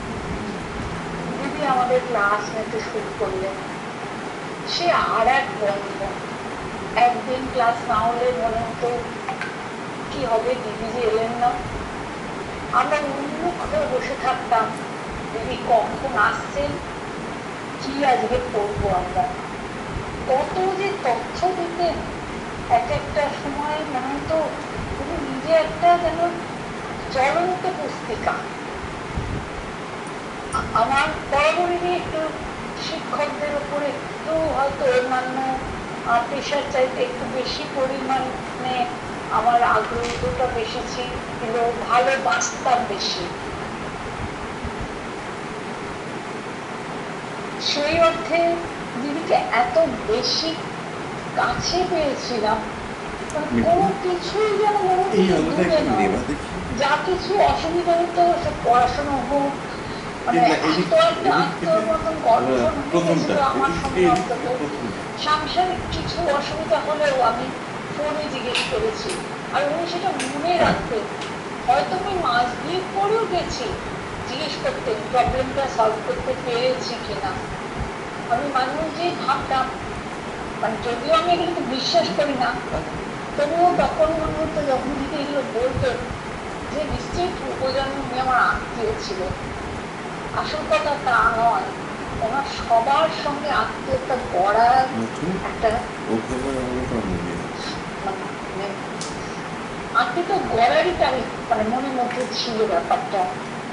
দিদি আমাদের ক্লাস নিতে শুরু করলেন। সে আর এক বন্ধন। একদিন ক্লাস না হলে মনে হতো কি হবে, দিদি যে এলেন না। আমরা উন্মুখ হয়ে বসে থাকতাম, দিদি কখন আসছেন, কি আজকে পড়বো আমরা। কত যে তথ্য দিতেন, এক একটা সময় মনে হতো তিনি নিজে একটা যেন জ্বলন্ত পুস্তিকা। আমার বরাবরই একটু শিক্ষকদের উপরে একটু হয়তো অন্যান্য পেশার চাইতে একটু বেশি পরিমাণে আমার আগ্রহটা বেশি ছিল, ভালোবাসতাম বেশি। সেই অর্থে দিদিকে এত বেশি কাছে পেয়েছিলাম, কোনো কিছুই যেন মনে হতো যা কিছু অসুবিধা হতো, সে পড়াশোনা হোক, মানে এত একটা আত্মর মতন গঠন হয়েছিল আমার সঙ্গে। অন্তত সাংসারিক কিছু অসুবিধা হলেও আমি ফোনে জিজ্ঞেস করেছি, আর উনি সেটা মনে রাখতেন। হয়তো আমি মাস দিয়ে পড়েও গেছি, জিজ্ঞেস করতেন প্রবলেমটা সলভ করতে পেরেছি কিনা। আমি মানুষ যে ভাবতাম, মানে যদিও আমি এগুলোকে বিশ্বাস করি না, তবুও তখন মনে হতো যখন দিদি এগুলো বলতেন যে নিশ্চয়ই পূর্বজন্ম উনি আমার আত্মীয় ছিল। আসল কথা তা নয়, ওনার সবার সঙ্গে আত্মীয়তা গড়ার একটা আত্মীয়তা গড়ারই তার মানে মনের মধ্যে ছিল ব্যাপারটা।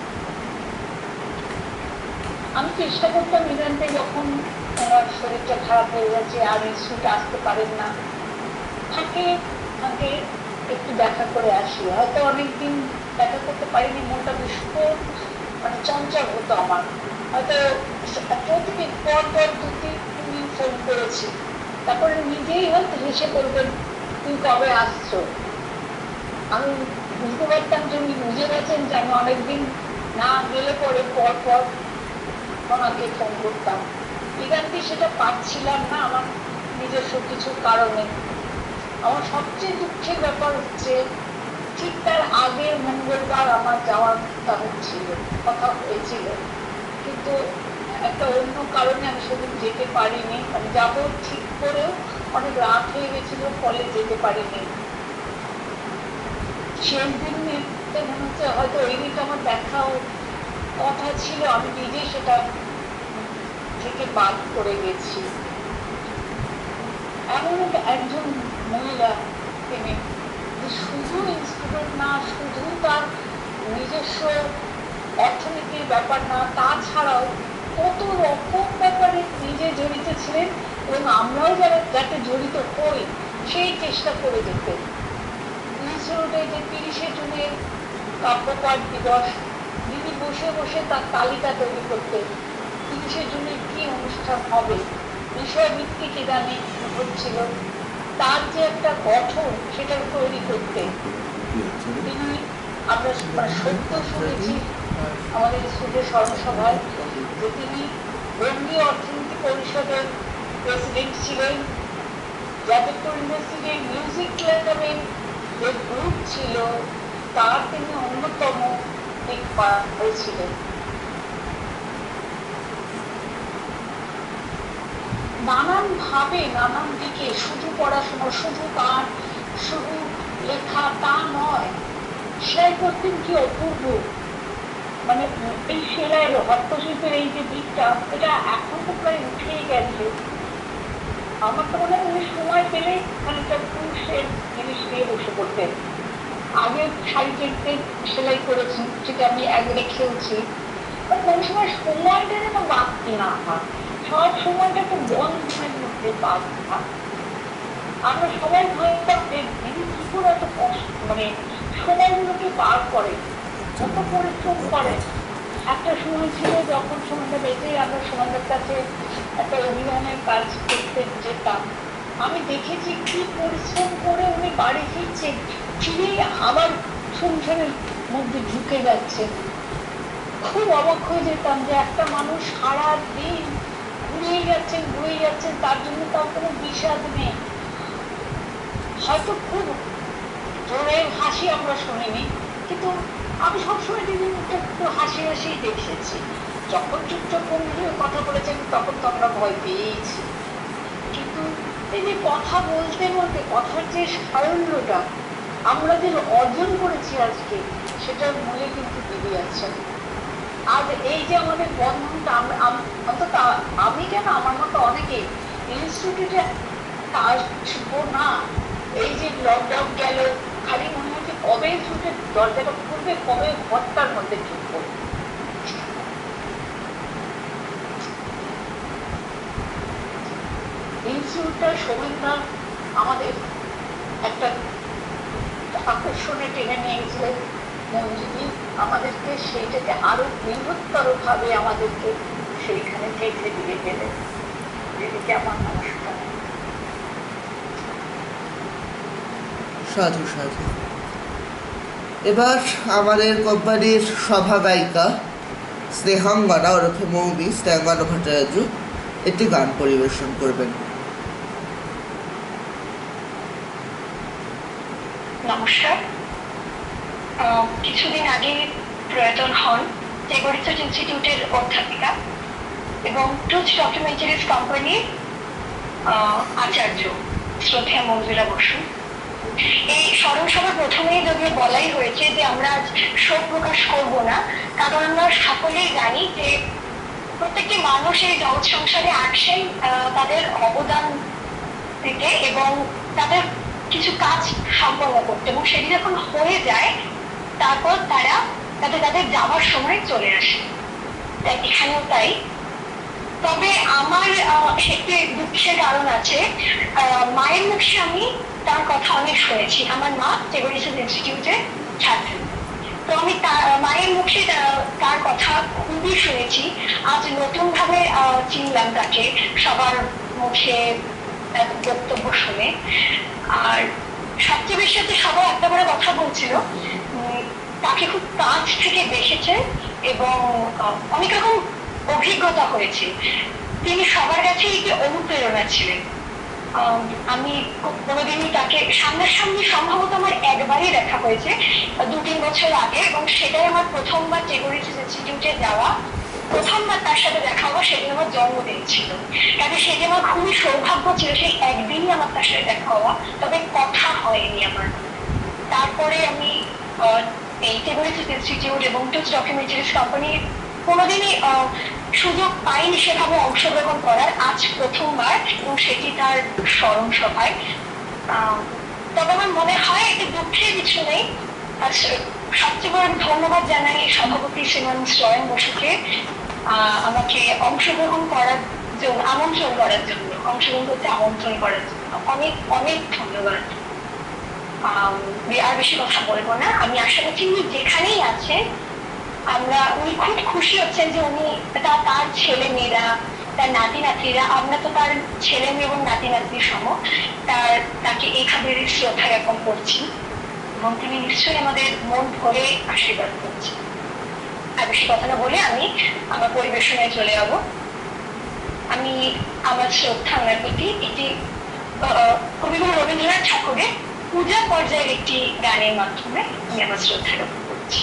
আমি চেষ্টা করতাম ইভেন্টে যখন ওনার শরীরটা খারাপ হয়ে গেছে আর ইনস্টিটিউটে আসতে পারেন না, ফাঁকে ফাঁকে একটু দেখা করে আসি। হয়তো অনেকদিন দেখা করতে পারিনি, মনটা ভীষণ মানে চঞ্চল হতো আমার। হয়তো প্রতিদিন পর পর দু তিন দিন ফোন করেছি, তারপরে নিজেই হয়তো হেসে বলবেন তুই কবে আসছো। আমি বুঝতে পারতাম যে উনি বুঝে গেছেন যে আমি অনেকদিন না গেলে পরে পর পর ওনাকে ফোন করতাম। এখানটি সেটা পাচ্ছিলাম না আমার নিজস্ব কিছু কারণে। আমার সবচেয়ে দুঃখের ব্যাপার হচ্ছে ঠিক তার আগের মঙ্গলবার আমার যাওয়ার কথা হচ্ছিল, কথা হয়েছিল, কিন্তু একটা অন্য কারণে আমি সেদিন যেতে পারিনি। আমি যাবো ঠিক করেও অনেক রাত হয়ে গেছিল, ফলে যেতে পারিনি। শেষ দিন মনে হচ্ছে হয়তো ওই দিনটা আমার দেখাও কথা ছিল, আমি নিজে সেটা থেকে বাদ করে গেছি। এমন একজন মহিলা তিনি শুধু ইনস্টিটিউট না, শুধু তার নিজস্ব অর্থনীতির ব্যাপার না, তাছাড়াও কত রকম ব্যাপারে নিজে জড়িত ছিলেন এবং আমরাও যারা যাতে জড়িত হই সেই চেষ্টা করে যেতেন। ইনস্টিটিউটে যে তিরিশে জুনের কাব্যপাঠ দিবস, তিনি বসে বসে তার তালিকা তৈরি করতেন। তিরিশে জুনে কি অনুষ্ঠান হবে, বিষয়ভিত্তিক ইদানিং হচ্ছিল, তার যে একটা গঠন সেটা তৈরি করতে তিনি, আমরা সত্য শুনেছি আমাদের স্কুলের স্মরণসভায় যে তিনি বঙ্গীয় অর্থনীতি পরিষদের প্রেসিডেন্ট ছিলেন। যাদবপুর ইউনিভার্সিটির মিউজিক ক্লাবের যে গ্রুপ ছিল তার তিনি অন্যতম দিক হয়েছিলেন। নানান ভাবে নানান দিকে, শুধু পড়াশোনা, শুধু গান, শুধু লেখা তা নয়, সেলাই করতেন কি অপূর্ব। মানে এই সেলাইয়ের হস্তশিল্পের এই যে দিকটা, এটা এখন তো প্রায় উঠেই গেছে। আমার তো মনে হয় উনি সময় পেলে খানিকটা পুরুষের জিনিস দিয়ে বসে করতেন। আগে শাড়ি কেটে সেলাই করেছি, সেটা আমি একদিনে খেলছি, কোন সময় সময়টা যেন বাড়তি না হয়, সব সময়টা তো বন্ধনের মধ্যে পাক থাকে। আমরা সবাই ভাবতাম যে তিনি কি করে এত কষ্ট, মানে সময়গুলোকে পার করে, কত পরিশ্রম করে। একটা সময় ছিল যখন সময়টা বেঁচে আমরা সময়টার কাছে একটা অভিযানের কাজ করতে যেতাম। আমি দেখেছি কি পরিশ্রম করে উনি বাড়ি ফিরছেন, ফিরে আবার সংসারের মধ্যে ঢুকে যাচ্ছে। খুব অবাক হয়ে যেতাম যে একটা মানুষ সারা দিন ঘুরিয়ে যাচ্ছেন ঘুরিয়ে যাচ্ছেন, তার জন্য তার কোনো বিষাদ নেই। হয়তো খুব জোরে হাসি আমরা শুনিনি, কিন্তু আমি সবসময় দিদির মুখটা একটু হাসি হাসি দেখেছি। যখন চুপচাপ বন্ধুদের কথা বলেছেন তখন তো আমরা ভয় পেয়েছি, কিন্তু এই যে কথা বলতে বলতে কথার যে সারল্যটা আমরা যে অর্জন করেছি আজকে, সেটার মূলে কিন্তু দিদি আছেন। আর এই যে আমাদের বন্ধনটা, অন্তত আমি কেন, আমার মতো অনেকে ইনস্টিটিউটে আসবো না, এই যে লকডাউন গেল, খালি মনে হচ্ছে কবে ইনস্টিটিউটের দরজাটা খুলবে, কবে ঘরটার মধ্যে ঢুকবো। ইনস্টিটিউটটার সময়টা আমাদের একটা আকর্ষণে টেনে নিয়েছিলেন মঞ্জুদি, আমাদেরকে সেইটাকে আরো বৃহত্তর ভাবে আমাদেরকে সেইখানে থেকে দিয়ে গেলেন। দিদিকে আমার নমস্কার। সাধু সাধু। এবার আমাদের কোম্পানির সভা গায়িকা স্নেহাঙ্গনা ওরফে মৌমি, স্নেহাঙ্গনা ভট্টাচার্য একটি গান পরিবেশন করবেন। নমস্কার। কিছুদিন আগে প্রয়াত হন টেগোর রিসার্চ ইনস্টিটিউটের অধ্যাপিকা এবং ট্রুথ ডকুমেন্টারিজ কোম্পানির আচার্য শ্রদ্ধেয় মঞ্জুলা বসু। এই স্মরণ সভা প্রথমেই যদিও বলাই হয়েছে যে আমরা আজ শোক প্রকাশ করব না, কারণ আমরা সকলেই জানি যে প্রত্যেকটি মানুষ এই জগৎ সংসারে আসেন তাদের অবদান থেকে এবং তাদের কিছু কাজ সম্পন্ন করতে, এবং সেটি যখন হয়ে যায় তারপর তারা তাদের তাদের যাওয়ার সময় চলে আসে। তাই এখানেও তাই। তবে আমার একটি দুঃখের কারণ আছে, মায়ের মুখে আমি তার কথা অনেক শুনেছি। আমার মা টেগোর রিসার্চ ইনস্টিটিউটের ছাত্রী, তো আমি তার মায়ের মুখে তার কথা খুবই শুনেছি। আজ নতুন ভাবে চিনলাম তাকে সবার মুখে বক্তব্য শুনে। আর সবচেয়ে বেশি হচ্ছে সবাই একটা করে কথা বলছিল তাকে খুব কাছ থেকে দেখেছেন এবং আহ, অনেক রকম অভিজ্ঞতা হয়েছে। তিনি সবার কাছে একটি অনুপ্রেরণা ছিলেন। আহ, আমি কোনোদিনই তাকে সামনাসামনি সম্ভবত আমার একবারই দেখা হয়েছে দু তিন বছর আগে, এবং সেটাই আমার প্রথমবার চেগোরিস ইনস্টিটিউটে যাওয়া, প্রথমবার তার সাথে দেখা হওয়া। সেদিন আমার জন্মদিন ছিল, কাজে সেদিন আমার খুবই সৌভাগ্য ছিল সেই একদিনই আমার তার সাথে দেখা হওয়া, তবে কথা হয়নি আমার। তারপরে আমি আহ, এই চেগোরিস ইনস্টিটিউট এবং টুচ ডকুমেন্টারিজ কোম্পানি কোনোদিনই আহ, সুযোগ পাইনি সেভাবে অংশগ্রহণ করার, আজ প্রথমবার, এবং সেটি তার স্মরণ সভায়। আহ, তবে আমার মনে হয় এতে দুঃখের কিছু নেই। আর সবচেয়ে বড় ধন্যবাদ জানাই সভাপতি শ্রীমান স্বয়ং বসুকে আহ, আমাকে অংশগ্রহণ করার জন্য আমন্ত্রণ করার জন্য অংশগ্রহণ করতে আমন্ত্রণ করার জন্য অনেক অনেক ধন্যবাদ। আহ, আর বেশি কথা বলবো না। আমি আশা করছি উনি যেখানেই আছেন, আমরা উনি খুব খুশি হচ্ছেন যে উনি তার তার ছেলে মেয়েরা, তার নাতি নাতিরা, আমরা তো তার ছেলে মেয়ে এবং নাতি নাতির সম, তার তাকে এইভাবে শ্রদ্ধা জ্ঞাপন করছি, এবং তিনি নিশ্চয়ই আমাদের মন ভরে আশীর্বাদ করছেন। আর বেশি কথা না বলে আমি আমার পরিবেশনায় চলে যাব। আমি আমার শ্রদ্ধা আমার প্রতি একটি কবিগুরু রবীন্দ্রনাথ ঠাকুরের পূজা পর্যায়ের একটি গানের মাধ্যমে আমি আমার শ্রদ্ধা জ্ঞাপন করছি।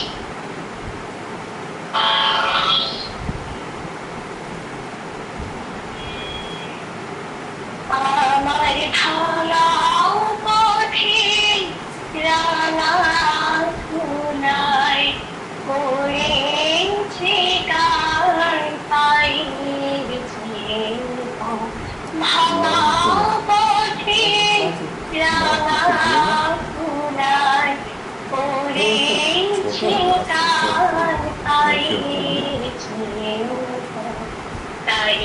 আমার ভাঙাও পথে রাঙা ধুলায় পড়েছে কার পায়ের চিহ্ন। ভাঙাও পথে রাঙা ধুলায় পড়েছে কার পায়ের চিহ্ন। তাই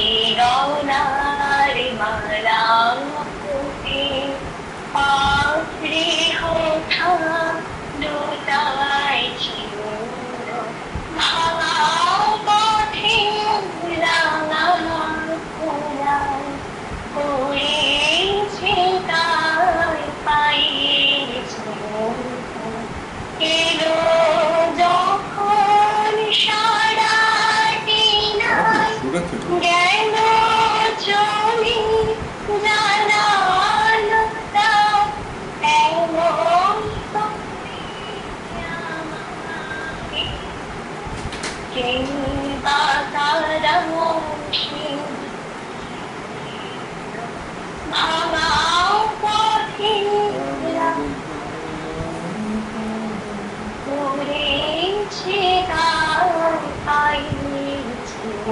গৌনার মালা ফুটে পাখরে হোঠা লোটায় ছিল। ভাঙা পথে রাঙা ফুলায় পড়েছে তার পায়ের চিহ্ন। এলো যখন সারাটি নাই গেল চলে জানালো তার এমন কিংবা তারা ভাঙা পথে পড়েছে তার পায়ের চিহ্ন।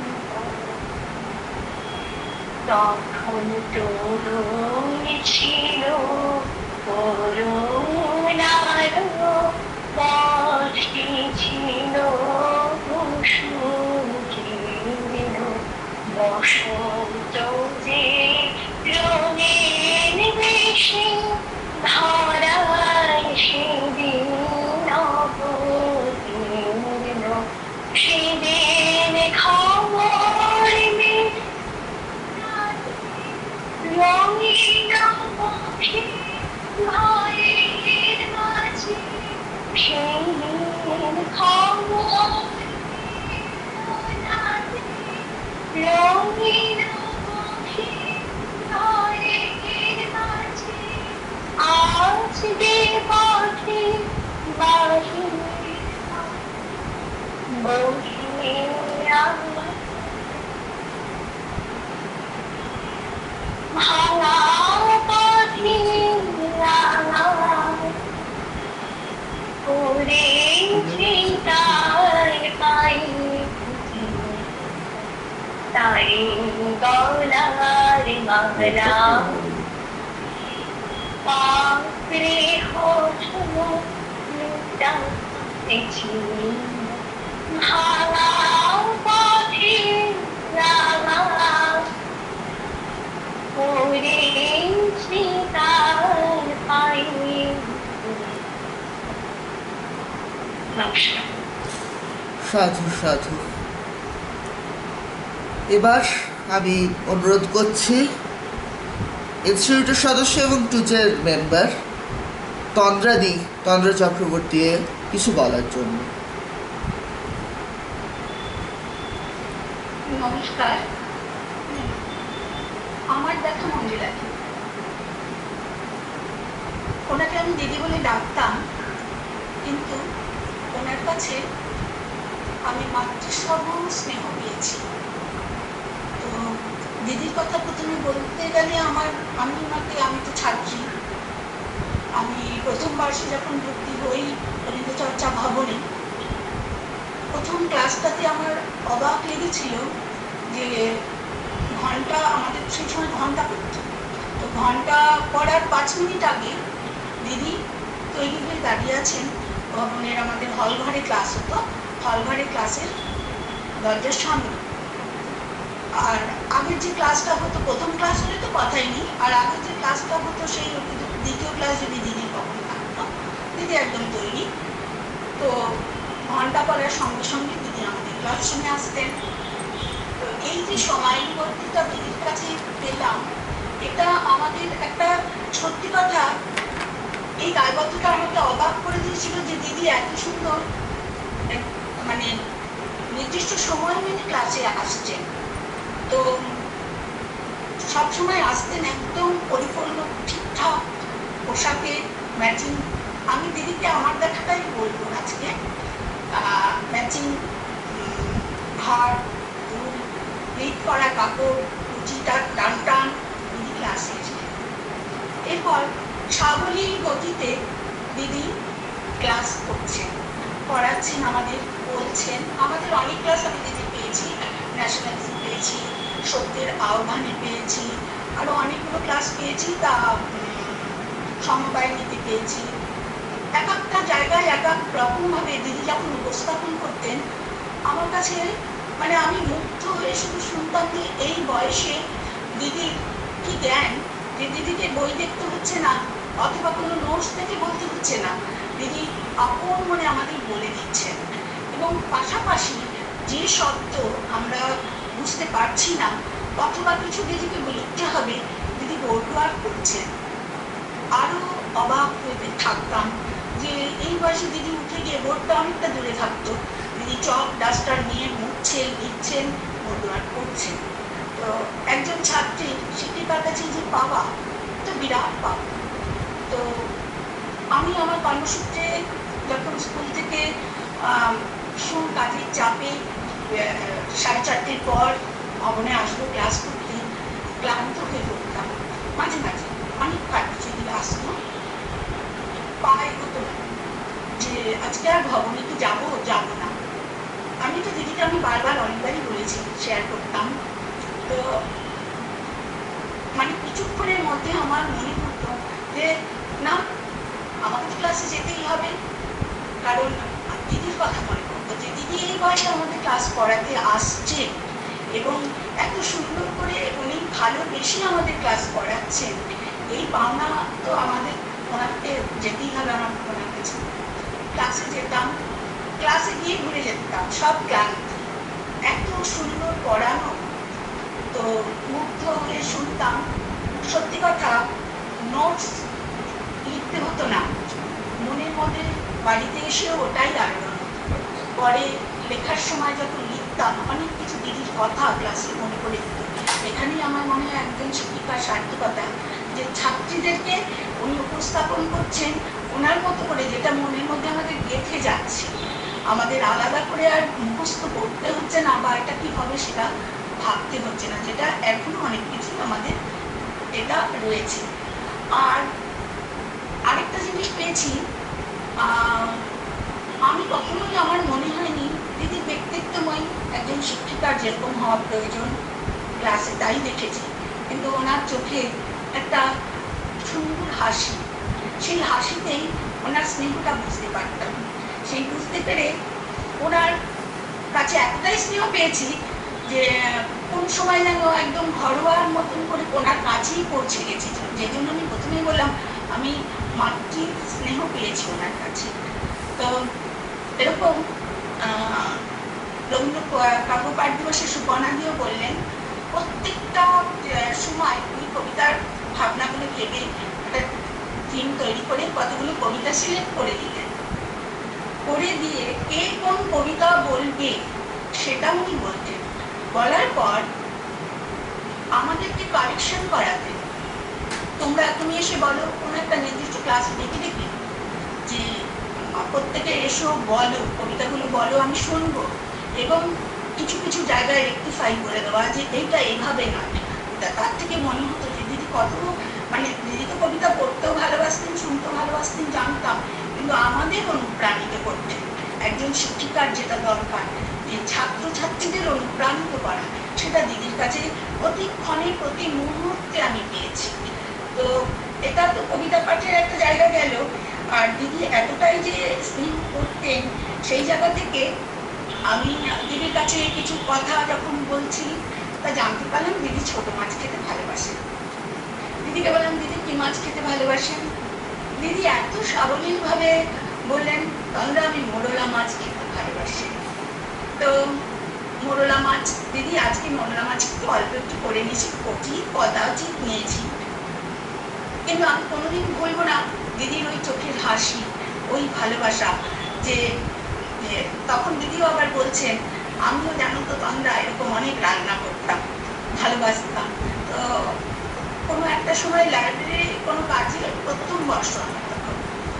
তখন তরুণ ছিল করুণার পথে ছিল সুখীর বসন্ত যে রঙের বেশি ধরায় সেদিন অবতীর্ণ। সেদিন খবর মেঘ রঙিন পথে ভয়ের মাঝে সেদিন খবর রঙিন পথে ভয়ের মাঝে আসবে পথে বাহির বহিয়ে আমার ভাঙা পথে রাঙা পড়েছে তার পায়ে। তাই গলার মালা পাকড়ে হোঠো লুটাতেছি। ভাঙা পথে রাঙা পড়েছে তার পায়ে। নমস্কার। সাধু সাধু। এবার আমি অনুরোধ করছি ইনস্টিটিউটের সদস্য এবং টুচের মেম্বার তন্দ্রাদি তন্দ্রা চক্রবর্তী কিছু বলার জন্য। নমস্কার, আমার দেখা মঞ্জুলাকে। ওনাকে আমি দিদি বলে ডাকতাম, কিন্তু ওনার কাছে আমি মাতৃসর্ব স্নেহ পেয়েছি। তো দিদির কথা প্রথমে বলতে গেলে আমার আমি ওনাকে আমি তো ছাত্রী, আমি প্রথম বর্ষে যখন ভর্তি হই রবীন্দ্র চর্চা ভবনে, প্রথম ক্লাসটাতে আমার অবাক লেগেছিল যে ঘন্টা আমাদের সেই সময় ঘন্টা পড়তো, তো ঘন্টা পড়ার পাঁচ মিনিট আগে দিদি তৈরি হয়ে দাঁড়িয়ে আছেন ভবনের, আমাদের হল ঘরে ক্লাস হতো, হল ঘরে ক্লাসের দরজার সামনে। আর আগের যে ক্লাসটা হতো, প্রথম ক্লাস হলে তো কথাই নেই, আর আগের যে ক্লাসটা হতো সেই দ্বিতীয় ক্লাস যদি দিদি কখন থাকতো, দিদি একদম তৈরি। তো ঘন্টা পড়ার সঙ্গে সঙ্গে দিদি আমাদের ক্লাস শুনে আসতেন। তো এই যে সময়ানুবর্তিতা দিদির কাছে পেলাম, এটা আমাদের একটা সত্যি কথা, এই দায়বদ্ধতা আমাকে অবাক করে দিয়েছিল যে দিদি এত সুন্দর মানে নির্দিষ্ট সময় মেনে ক্লাসে আসছেন। তো সবসময় আসতেন একদম পরিপূর্ণ ঠিকঠাক পোশাকে ম্যাচিং। আমি দিদিকে আমার দেখাটাই বলবো আজকে, ম্যাচিং হার, দুল, প্লিট করা কাপড়, কুচিটা টান টান দিদি ক্লাসে এসেছেন। এরপর সাবলীল গতিতে দিদি ক্লাস করছেন, পড়াচ্ছেন, আমাদের বলছেন। আমাদের অনেক ক্লাস আমি দিদি পেয়েছি, ন্যাশনালিজম পেয়েছি, সত্যের আহ্বানে পেয়েছি, আরও অনেকগুলো ক্লাস পেয়েছি, তা সমবায়নীতে পেয়েছি। এক একটা জায়গায় এক এক রকমভাবে দিদি যখন উপস্থাপন করতেন, আমার কাছে মানে আমি মুগ্ধ হয়ে শুধু শুনতাম যে এই বয়সে দিদি কি জ্ঞান, যে দিদিকে বই দেখতে হচ্ছে না অথবা কোনো নোটস থেকে বলতে হচ্ছে না, দিদি আপন মনে আমাদের বলে দিচ্ছেন। এবং পাশাপাশি যে শব্দ আমরা বুঝতে পারছি না অথবা কিছু দিদিকে লিখতে হবে, দিদি বোর্ডওয়ার্ক করছেন। আরও অবাক হয়ে থাকতাম যে এই বয়সে দিদি উঠে গিয়ে, বোর্ডটা অনেকটা দূরে থাকতো, দিদি চক ডাস্টার নিয়ে মুছছেন, লিখছেন, বোর্ডওয়ার্ক করছেন। তো একজন ছাত্রীর শিক্ষিকার কাছে যে পাওয়া, তো বিরাট পাওয়া। তো আমি আমার কর্মসূত্রে যখন স্কুল থেকে ভীষণ কাজের চাপে সাড়ে চারটের পর ভবনে আসবো ক্লাস করতে, ক্লান্ত হয়ে পড়তাম। মাঝে মাঝে অনেক কাটে যদি আসতো, পায়ে হতো না যে আজকে আর ভবনে কি যাবো যাবো না। আমি তো দিদিকে আমি বারবার অনেকবারই বলেছি, শেয়ার করতাম। তো মানে কিছুক্ষণের মধ্যে আমার মনে হতো যে না, আমাকে তো ক্লাসে যেতেই হবে, কারণ দিদির কথা মনে করতো যে দিদি এই বয়সে আমাদের ক্লাস করাতে আসছে এবং এত সুন্দর করে উনি ভালোবেসে আমাদের ক্লাস করাচ্ছেন। এই পাওনা তো আমাদের ওনাকে যেতেই হবে। আমার ওনার কাছে ক্লাসে যেতাম, ক্লাসে গিয়ে ঘুরে যেতাম, সব ক্লান্ত, এত সুন্দর পড়ানো। তো মুগ্ধ হয়ে শুনতাম। সত্যি কথা, নোটস লিখতে হতো না, মনের মধ্যে বাড়িতে এসেও ওটাই আনন্দ। পরে লেখার সময় যখন লিখতাম, অনেক কিছু দিদির কথা ক্লাসে মনে করে দিত। এখানেই আমার মনে হয় একজন শিক্ষিকার সার্থকতা, যে ছাত্রীদেরকে উনি উপস্থাপন করছেন ওনার মতো করে, যেটা মনের মধ্যে আমাদের গেঁথে যাচ্ছে, আমাদের আলাদা করে আর মুখস্থ করতে হচ্ছে না বা এটা কি হবে সেটা ভাবতে হচ্ছে না, যেটা এখনো অনেক কিছু আমাদের এটা রয়েছে। আর আরেকটা জিনিস পেয়েছি, আমি কখনোই আমার মনে হয়নি দিদি ব্যক্তিত্বময় একজন শিক্ষিকার যেরকম হওয়া প্রয়োজন ক্লাসে তাই দেখেছি, কিন্তু ওনার চোখে একটা সুন্দর হাসি, সেই হাসিতেই ওনার স্নেহটা বুঝতে পারতাম। সেই বুঝতে পেরে ওনার কাছে এতটাই স্নেহ পেয়েছি যে কোন সময় যেন একদম ঘরোয়ার মতন করে ওনার কাছেই পৌঁছে গেছি, যে জন্য আমি প্রথমেই বললাম আমি মাতৃ স্নেহ পেয়েছি ওনার কাছে। তো এরকম রবীন্দ্র কাব্য পাঠ দিবসে সুপর্ণা দিও বললেন, প্রত্যেকটা সময় উনি কবিতার ভাবনাগুলো ভেবে একটা থিম তৈরি করে কতগুলো কবিতা সিলেক্ট করে দিলেন। করে দিয়ে কে কোন কবিতা বলবে সেটা উনি বলতেন। বলার পর আমাদেরকে কারেকশন করাতেন। তোমরা তুমি এসে বলো কোনো একটা নির্দিষ্ট ক্লাস ডেকে ডেকে যে প্রত্যেকে এসো বলো, কবিতাগুলো বলো, আমি শুনবো, এবং কিছু কিছু জায়গায় রেক্টিফাই করে দেওয়া যে এইটা এইভাবে নয়। তার থেকে মনে হতো যে দিদি কত, মানে দিদি তো কবিতা পড়তেও ভালোবাসতেন, শুনতেও ভালোবাসতেন, জানতাম, কিন্তু আমাদের অনুপ্রাণিত করতেন। একজন শিক্ষিকার যেটা দরকার, যে ছাত্রছাত্রীদের অনুপ্রাণিত করা, সেটা দিদির কাছে প্রতিক্ষণে প্রতি মুহূর্তে আমি পেয়েছি। তো এটা তো কবিতা পাঠের একটা জায়গা গেল। আর দিদি এতটাই যে স্নেহ করতেন, সেই জায়গা থেকে আমি দিদির কাছে কিছু কথা যখন বলছি তা জানতে পারলাম দিদি ছোট মাছ খেতে ভালোবাসেন। দিদিকে বললাম দিদি কি মাছ খেতে ভালোবাসেন? দিদি এত সাবলীলভাবে বললেন, তাহলে আমি মোরলা মাছ খেতে ভালোবাসি। তো মোরলা মাছ, দিদি আজকে মোরলা মাছ একটু অল্প একটু করে নিয়েছি, কচি কদাচিৎ নিয়েছি, কিন্তু আমি কোনোদিন বলবো না দিদির ওই চোখের হাসি, ওই ভালোবাসা। যে তখন দিদিও আবার বলছেন, আমিও জানো তো তন্দ্রা এরকম অনেক রান্না করতাম, ভালোবাসতাম। তো কোনো একটা সময় লাইব্রেরি কোনো কাজে প্রথম বর্ষ আমার, তখন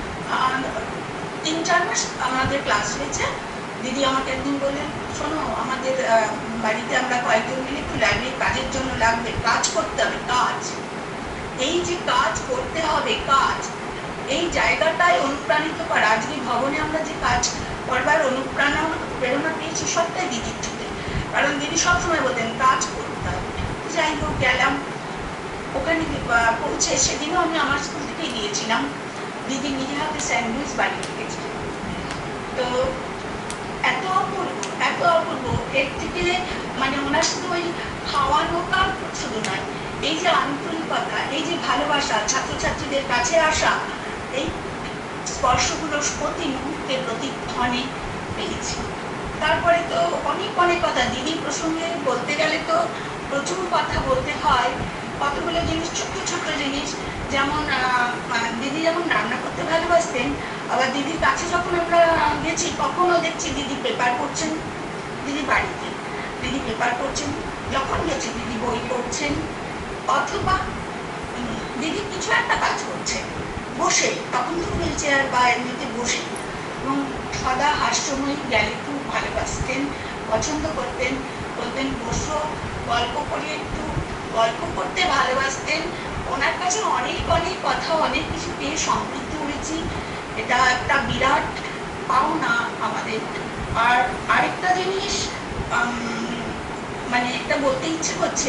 তিন চার মাস আমাদের ক্লাস হয়েছে। দিদি আমাকে একদিন বললেন, শোনো আমাদের বাড়িতে আমরা কয়েকজন মিলে একটু লাইব্রেরির কাজের জন্য লাগবে, কাজ করতে হবে, কাজ। এই যে কাজ করতে হবে, কাজ, এই জায়গাটায় অনুপ্রাণিত করা। আজকে ভবনে আমরা যে কাজ করবার অনুপ্রেরণা প্রেরণা পেয়েছি সবটাই দিদির থেকে। কারণ দিদি সবসময় বলতেন কাজ করতে হবে। যাই হোক, গেলাম ওখানে পৌঁছে, সেদিনও আমি আমার স্কুল থেকেই গিয়েছিলাম। দিদি নিজে হাতে স্যান্ডউইচ বানিয়ে গেছি। তো এত অপূর্ব, এত অপূর্ব, এর থেকে মানে ওনার শুধু ওই খাওয়ানো কাজ শুধু নয়, এই যে আন্তরিকতা, এই যে ভালোবাসা, ছাত্রছাত্রীদের কাছে আসা, এই স্পর্শগুলো প্রতি মুহূর্তে প্রতিক্ষণে পেয়েছি। তারপরে তো অনেক অনেক কথা দিদির প্রসঙ্গে বলতে গেলে তো প্রচুর কথা বলতে হয়। কতগুলো জিনিস, ছোট্ট ছোট্ট জিনিস, যেমন দিদি যেমন রান্না করতে ভালোবাসতেন, আবার দিদির কাছে যখন আমরা গেছি কখনো দেখছি দিদি পেপার পড়ছেন, দিদি বাড়িতে দিদি পেপার পড়ছেন, যখন গেছি দিদি বই পড়ছেন, অথবা দিদি কিছু একটা কাজ করছেন বসে, তখন তো হুইল চেয়ার বা এমনিতে বসে, এবং সদা হাস্যময়ী, গেলে খুব ভালোবাসতেন, পছন্দ করতেন, বলতেন বসো গল্প করি, একটু গল্প করতে ভালোবাসতেন। ওনার কাছে অনেক অনেক কথা, অনেক কিছু পেয়ে সমৃদ্ধ হয়েছি, এটা একটা বিরাট পাওনা আমাদের। আর আরেকটা জিনিস মানে এটা বলতে ইচ্ছে করছে,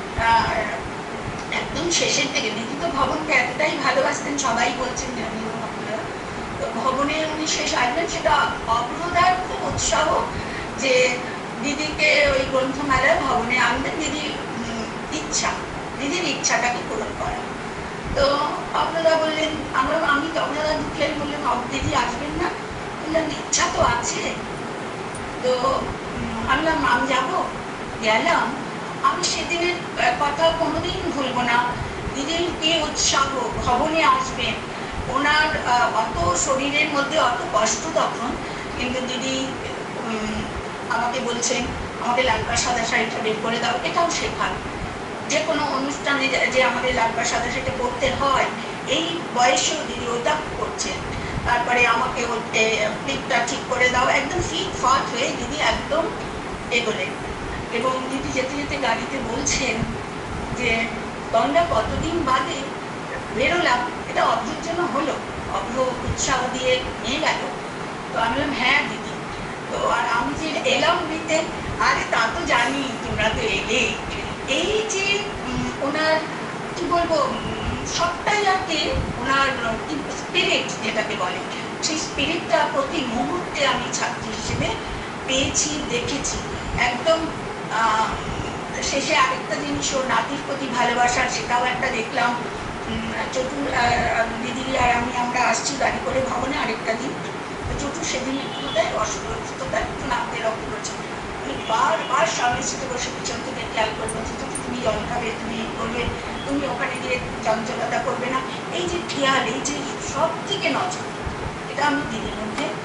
একদম শেষের থেকে দিদি তো ভবনকে এতটাই ভালোবাসতেন, সবাই বলছেন জানিও আপনারা, তো ভবনে উনি শেষ আসবেন, সেটা অগ্রদার খুব উৎসাহ যে দিদিকে ওই গ্রন্থমেলায় ভবনে আনবেন, দিদির ইচ্ছা, দিদির ইচ্ছাটাকে পূরণ করা। তো অগ্রদা বললেন, আমরা আমি অগ্রদা দুঃখের বললেন দিদি আসবেন না, বললেন ইচ্ছা তো আছে। তো আমি বললাম আমি যাবো, গেলাম। আমি সেদিনের কথা কোনোদিন ভুলবো না, দিদির কি উৎসাহ, ভবনে আসবেন, ওনার অত শরীরের মধ্যে অত কষ্ট তখন, কিন্তু দিদি আমাকে বলছেন আমাকে লাল পাড় সাদা শাড়িটা বের করে দাও, এটাও শেখার, যে কোনো অনুষ্ঠানে যে আমাদের লাল পাড় সাদা শাড়িটা পরতে হয়, এই বয়সেও দিদি ওটা করছেন। তারপরে আমাকে ক্লিপটা ঠিক করে দাও, একদম ফিট ফাট হয়ে দিদি একদম এগোলেন। এবং দিদি যেতে যেতে গাড়িতে বলছেন যে তন্দ্রা কতদিন বাদে বেরোলাম, এটা অভ্রর জন্য হলো, অভ্র উৎসাহ দিয়ে নিয়ে গেল। তো আমি বললাম হ্যাঁ দিদি। তো আর আমি যে এলাম দিতে, আরে তা তো জানি তোমরা তো এলে। এই যে ওনার কি বলবো, সবটাই আর কি ওনার স্পিরিট যেটাকে বলে, সেই স্পিরিটটা প্রতি মুহূর্তে আমি ছাত্রী হিসেবে পেয়েছি, দেখেছি। একদম শেষে আরেকটা জিনিস, ওর নাতির প্রতি ভালোবাসার, সেটাও একটা দেখলাম। চতুর দিদি আর আমি আমরা আসছি গাড়ি করে ভবনে আরেকটা দিন, চটু সেদিন একটু দেয় অসুস্থতা, একটু নামতে রক্ত করছে, আমি বারবার সামনে সিটে বসে পিছন থেকে খেয়াল করবো যে তুমি জল খাবে, তুমি করবে, তুমি ওখানে গিয়ে চঞ্চলতা করবে না, এই যে খেয়াল, এই যে সব থেকে নজর, এটা আমি দিদির মধ্যে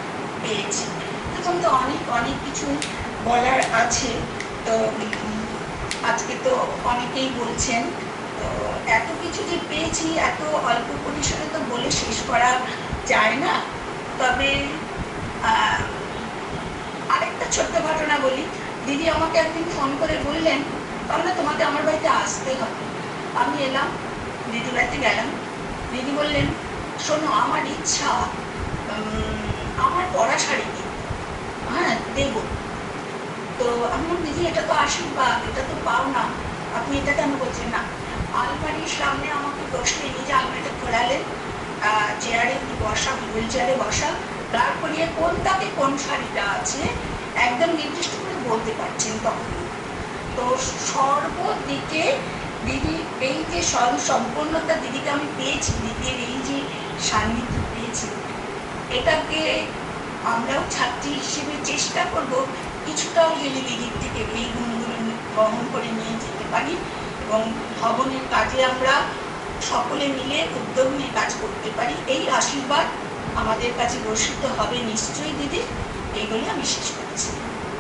পেয়েছি। এখন তো অনেক অনেক কিছু বলার আছে, তো উম, আজকে তো অনেকেই বলছেন, তো এত কিছু যে পেয়েছি এত অল্প পরিসরে তো বলে শেষ করা যায় না। তবে আহ, আরেকটা ছোট্ট ঘটনা বলি। দিদি আমাকে একদিন ফোন করে বললেন, তাহলে তোমাকে আমার বাড়িতে আসতে হবে। আমি এলাম, দিদি বাড়িতে গেলাম। দিদি বললেন, শোনো আমার ইচ্ছা উম, আমার পরা শাড়ি কিনতে, হ্যাঁ দেব। তো আমি বললাম, দিদি এটা তো আশীর্বাদ, এটা তো পাও না, আপনি এটা কেন বলছেন? না, আলমারির সামনে আমাকে বসলে নিজে আলমারিটা খোলালেন, চেয়ারে বসা, হুইল চেয়ারে বসা, তারপরে কোনটাকে কোন শাড়িটা আছে একদম নির্দিষ্ট করে বলতে পারছেন তখন। তো সর্বদিকে দিদি এই যে সম্পূর্ণতা দিদিকে আমি পেয়েছি, দিদির এই যে সান্নিধ্য পেয়েছি, এটাকে আমরাও ছাত্রী হিসেবে চেষ্টা করব কিছুটাও যদি দিদির থেকে এই গুণগুলো বহন করে নিয়ে যেতে পারি এবং ভবনের কাজে আমরা সকলে মিলে উদ্যোগ নিয়ে কাজ করতে পারি। এই আশীর্বাদ আমাদের কাছে বর্ষিত হবে নিশ্চয়ই দিদি, এই বলে আমি শেষ করছি।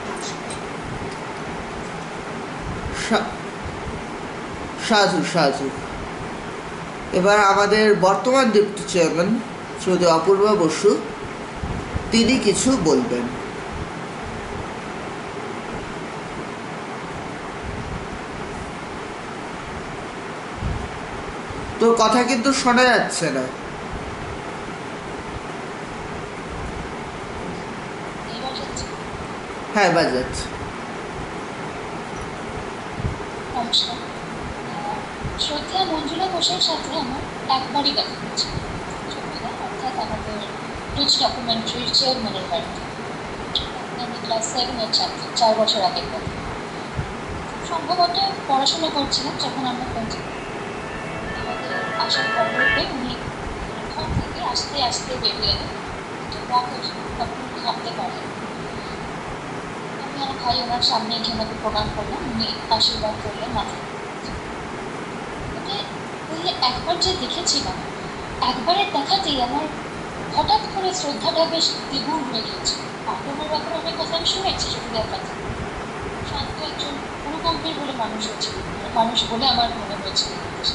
সাধু সাধু। এবার আমাদের বর্তমান ডেপুটি চেয়ারম্যান শ্রীমতী অপূর্বা বসু, তিনি কিছু বলবেন। তোর কথা কিন্তু শোনা যাচ্ছে না। হ্যাঁ, বাজাচ্ছে। নমস্কার। শ্রদ্ধা মঞ্জুলা ঘোষের সাথে আমার একবারই দেখা হয়েছে, অর্থাৎ আমাদের টুচ ডকুমেন্টারির চেয়ারম্যানের বাড়িতে। আমি ক্লাস সেভেনের ছাত্রী, চার বছর আগের কথা। সম্ভবত পড়াশোনা করছিলাম যখন আমরা পৌঁছে। আমাদের আসার খবরকে উনি ঘর থেকে আস্তে আস্তে বেরিয়ে এলেন, তখন ভাবতে পারেন। আমি আমার ভাই ওনার সামনে গিয়ে আমাকে প্রণাম করলাম, উনি আশীর্বাদ করলেন মাথায়। ওই একবার যে দেখেছিলাম, একবারের দেখাতেই আমার হঠাৎ করে শ্রদ্ধাটা বেশ দ্বিগুণ হয়ে গিয়েছে। আপনার ব্যাপারে অনেক কথা আমি শুনেছি সত্যিকার কথা। শান্ত একজন অনুকম্পের বলে মানুষ হয়েছিল, মানুষ বলে আমার মনে হয়েছিল।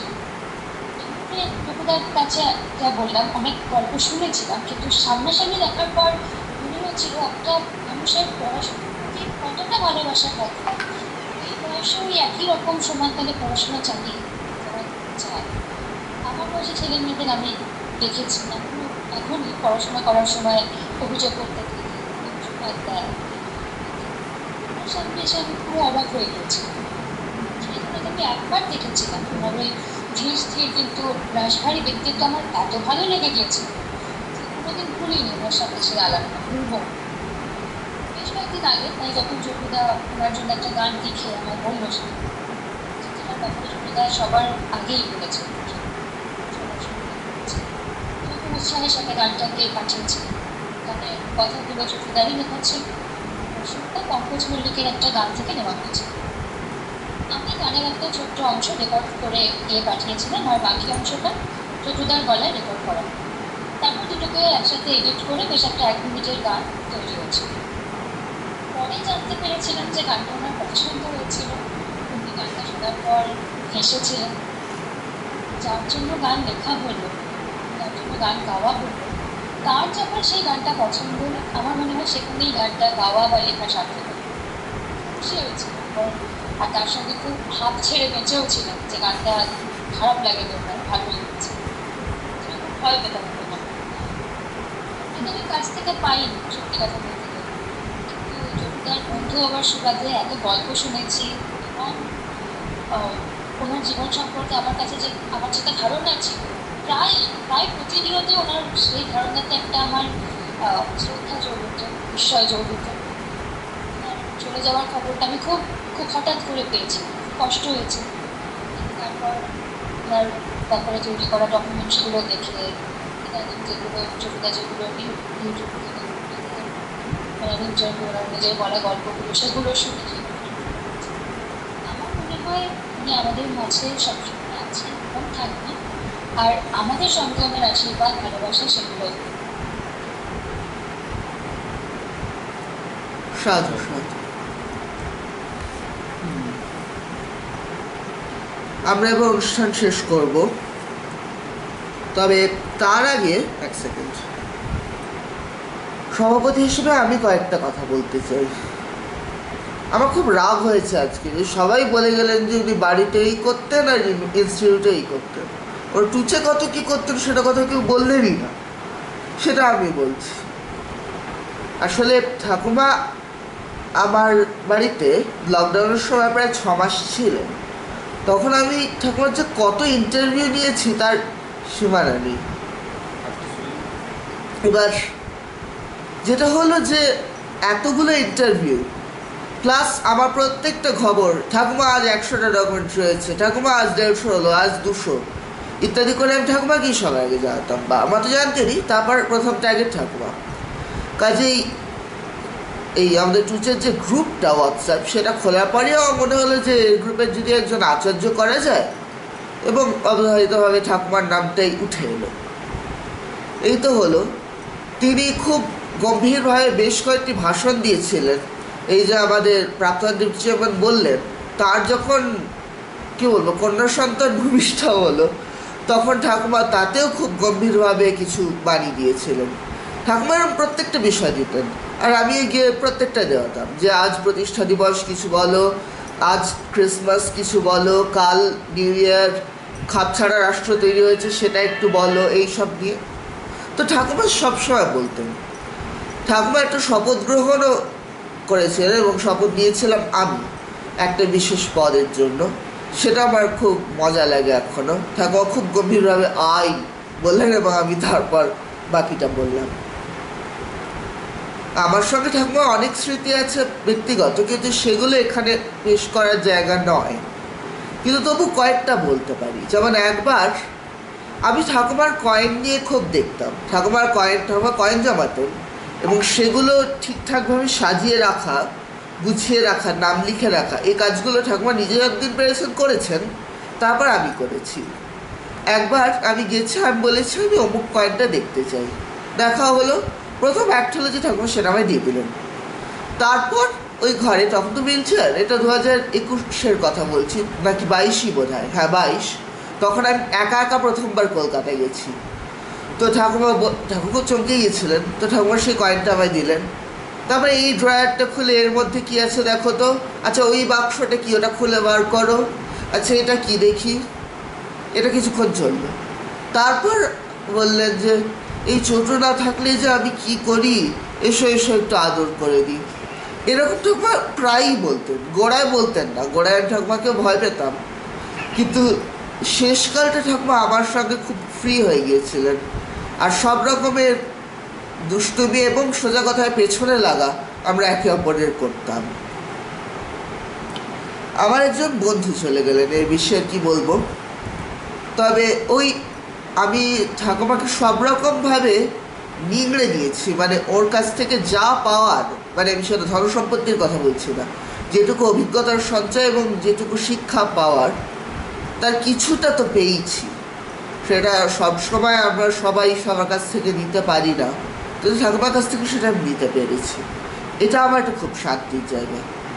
প্রভুদার কাছে যা বললাম, অনেক গল্প শুনেছিলাম, কিন্তু সামনাসামনি দেখার পর মনে হচ্ছিল একটা মানুষের পড়াশোনা কতটা ভালোবাসা থাকে। এই বয়সে ওই একই রকম সময়কালে পড়াশোনা চালিয়ে যায়। আমার বয়সী ছেলে মেয়েদের আমি দেখেছি, এখনো এখনই পড়াশোনা করার সময় অভিযোগ করতে দেয়। আমার সামনে এসে আমি পুরো অবাক হয়ে গেছি। আমি একবার দেখেছিলাম, আমার ওই ধীর স্থির কিন্তু রাশভারী ব্যক্তিত্ব আমার এত ভালো লেগে গিয়েছে কোনোদিন ভুলিনি ওনার সাথে সে আলাপটা ভুলব। বেশ কয়েকদিন আগে তাই যখন জহুদা ওনার জন্য একটা গান লিখে আমার বললো, সে যেটার ব্যাপারে জহুদা সবার আগেই বলেছে, খুব উৎসাহের সাথে গানটাকে পাঠিয়েছে। মানে কথাগুলো জহুদারই লেখা ছিল, সুরটা পঙ্কজ মল্লিকের একটা গান থেকে নেওয়া হয়েছে। আমি গানের একটা ছোট্ট অংশ রেকর্ড করে দিয়ে পাঠিয়েছিলাম, আর বাকি অংশটা জহুদার গলায় রেকর্ড করা। তারপর দুটোকে একসাথে এডিট করে বেশ একটা এক মিনিটের গান তৈরি হয়েছিল। পরে জানতে পেরেছিলাম যে গানটা ওনার পছন্দ হয়েছিল, উনি গানটা শোনার পর হেসেছিলেন। যার জন্য গান লেখা হলো, যার জন্য গান গাওয়া হলো, তার যখন সেই গানটা পছন্দ হলো, আমার মনে হয় সেখানেই গানটা গাওয়া বা লেখা সার্থক হলো। খুশি হয়েছিল, আর তার সঙ্গে খুব হাত ছেড়ে বেঁচেও ছিলাম যে গানটা খারাপ লাগে ওনার ভালো লেগেছে, খুব ভয় পেতাম না। কিন্তু আমি কাছ থেকে পাইনি সত্যি কথা বলতে গেলে। কিন্তু জমিদার বন্ধু হবার সুবাদে এত গল্প শুনেছি এবং ওনার জীবন সম্পর্কে আমার কাছে যে আমার যেটা ধারণা ছিল, প্রায় প্রায় প্রতিনিয়ত ওনার সেই ধারণাতে একটা আমার শ্রদ্ধা জড়িত, বিস্ময় জড়িত। চলে যাওয়ার খবরটা আমি খুব খুব হঠাৎ করে পেয়েছি, কষ্ট হয়েছে। তারপর ওনার ব্যাপারে তৈরি করা ডকুমেন্টসগুলো দেখে, যেগুলো জমিদা যেগুলো ইউটিউব নিজের ওনার নিজের বলা গল্পগুলো সেগুলো শুনে আমার মনে হয় উনি আমাদের মাঝে সবসময় আছে এবং থাকবেন, আর আমাদের সঙ্গে ওনার আশীর্বাদ ভালোবাসা সেগুলো। সাধু সাধু। আমরা এবার অনুষ্ঠান শেষ করব, তবে তার আগে এক সেকেন্ড সভাপতি হিসেবে আমি কয়েকটা কথা বলতে চাই। আমার খুব রাগ হয়েছে আজকে যে সবাই বলে গেলেন যে উনি বাড়িতেই করতেন আর ইনস্টিটিউটেই করতেন, ওর টুচে কত কি করতেন সেটা কথা কেউ বললেনই না, সেটা আমি বলছি। আসলে ঠাকুমা আমার বাড়িতে লকডাউনের সময় প্রায় ছ মাস ছিলেন, তখন আমি ঠাকুমার যে কত ইন্টারভিউ নিয়েছি তার সীমানা নেই। এবার যেটা হলো যে এতগুলো ইন্টারভিউ প্লাস আমার প্রত্যেকটা খবর, ঠাকুমা আজ একশোটা ডকুমেন্ট রয়েছে, ঠাকুমা আজ দেড়শো হলো, আজ দুশো ইত্যাদি করে আমি ঠাকুমাকেই সবার আগে জানতাম, বা আমার তো জানতেনই, তারপর প্রথম ট্যাগের ঠাকুমা। কাজেই এই আমাদের টুচের যে গ্রুপটা হোয়াটসঅ্যাপ, সেটা খোলার পরেও আমার মনে হলো যে এই গ্রুপের যদি একজন আচার্য করা যায়, এবং অবধারিতভাবে ঠাকুমার নামটাই উঠে এলো। এই তো হলো, তিনি খুব গম্ভীরভাবে বেশ কয়েকটি ভাষণ দিয়েছিলেন। এই যে আমাদের প্রাক্তন ডিপটি চেয়ারম্যান বললেন, তার যখন কী বলবো কন্যা সন্তান ভূমিষ্ঠ হলো, তখন ঠাকুমা তাতেও খুব গম্ভীরভাবে কিছু বাণী দিয়েছিলেন। ঠাকুমার প্রত্যেকটা বিষয় দিতেন, আর আমি গিয়ে প্রত্যেকটা দেওয়াতাম যে আজ প্রতিষ্ঠা দিবস কিছু বলো, আজ ক্রিসমাস কিছু বলো, কাল নিউ ইয়ার, খাপ ছাড়া রাষ্ট্র তৈরি হয়েছে সেটা একটু বলো, এই সব নিয়ে। তো ঠাকুমা সবসময় বলতেন। ঠাকুমা একটা শপথ গ্রহণও করেছিলেন এবং শপথ নিয়েছিলাম আমি একটা বিশেষ পদের জন্য, সেটা আমার খুব মজা লাগে এখনও। ঠাকুমা খুব গম্ভীরভাবে আই বললেন এবং আমি তারপর বাকিটা বললাম। আমার সঙ্গে ঠাকুমা অনেক স্মৃতি আছে ব্যক্তিগত, কিন্তু সেগুলো এখানে পেশ করার জায়গা নয়, কিন্তু তবু কয়েকটা বলতে পারি। যেমন একবার আমি ঠাকুমার কয়েন নিয়ে খুব দেখতাম, ঠাকুমার কয়েন ঠাকুমা কয়েন জমাতেন এবং সেগুলো ঠিকঠাকভাবে সাজিয়ে রাখা, গুছিয়ে রাখা, নাম লিখে রাখা, এই কাজগুলো ঠাকুমা নিজে একদিন পেরেছেন, করেছেন, তারপর আমি করেছি। একবার আমি গেছি, আমি বলেছি আমি অমুক কয়েনটা দেখতে চাই, দেখা হলো, প্রথম অ্যাক্ট হলো যে ঠাকুমা সেটা আমায় দিয়ে দিলেন। তারপর ওই ঘরে, তখন তো মিলছেন, এটা দু হাজার একুশের কথা বলছি, নাকি বাইশই বোধ হয়, হ্যাঁ বাইশ, তখন আমি একা একা প্রথমবার কলকাতায় গেছি। তো ঠাকুমা ঠাকুরও চমকে গিয়েছিলেন, তো ঠাকুমা সেই কয়েনটা আমায় দিলেন। তারপরে এই ড্রয়ারটা খুলে এর মধ্যে কী আছে দেখো তো, আচ্ছা ওই বাক্সটা কি, ওটা খুলে বার করো, আচ্ছা এটা কি দেখি, এটা কিছুক্ষণ চলবে। তারপর বললেন যে এই ছোট না থাকলে যে আমি কি করি, এসো এসো একটু আদর করে দিই। এরকম ঠাকুমা প্রায়ই বলতেন, গোড়ায় বলতেন না, গোড়ায় ঠাকুমাকে ভয় পেতাম, কিন্তু শেষকালটা ঠাকুমা আমার সঙ্গে খুব ফ্রি হয়ে গিয়েছিলেন, আর সব রকমের দুষ্টুমি এবং সোজা কথায় পেছনে লাগা আমরা একে অপরের করতাম। আমার একজন বন্ধু চলে গেলেন, এই বিষয়ে কি বলবো, তবে ওই আমি ঠাকুমাকে সব রকমভাবে নিংড়ে দিয়েছি, মানে ওর কাছ থেকে যা পাওয়ার, মানে আমি সেটা ধন সম্পত্তির কথা বলছি না, যেটুকু অভিজ্ঞতার সঞ্চয় এবং যেটুকু শিক্ষা পাওয়ার, তার কিছুটা তো পেয়েছি। সেটা সবসময় আমরা সবাই সবার কাছ থেকে নিতে পারি না, কিন্তু ঠাকুমার কাছ থেকে সেটা আমি নিতে পেরেছি। এটা আমার একটা খুব শান্তির জায়গা।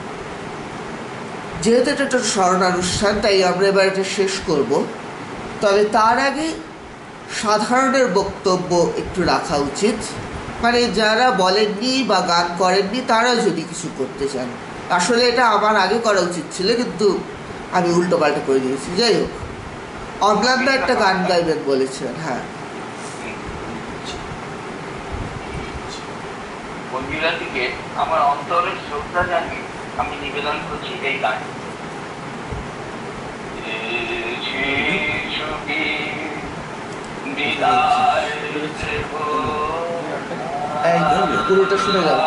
যেহেতু এটা একটা স্মরণানুষ্ঠান, তাই আমরা এবার এটা শেষ করব, তবে তার আগে সাধারণের বক্তব্য একটু রাখা উচিত, মানে যারা বলেননি বা গান করেননি তারা যদি কিছু করতে চান। আসলে এটা আমার আগে করা উচিত ছিল, কিন্তু আমি উল্টো পাল্টা করে দিয়েছি। যাই হোক, অম্লানদা একটা গান গাইবেন বলেছিলেন। হ্যাঁ, মঞ্জুলাদিকে আমার অন্তরের শ্রদ্ধা জানিয়ে আমি নিবেদন করছি এই গান। একদম পুরোটা শুনে গেল।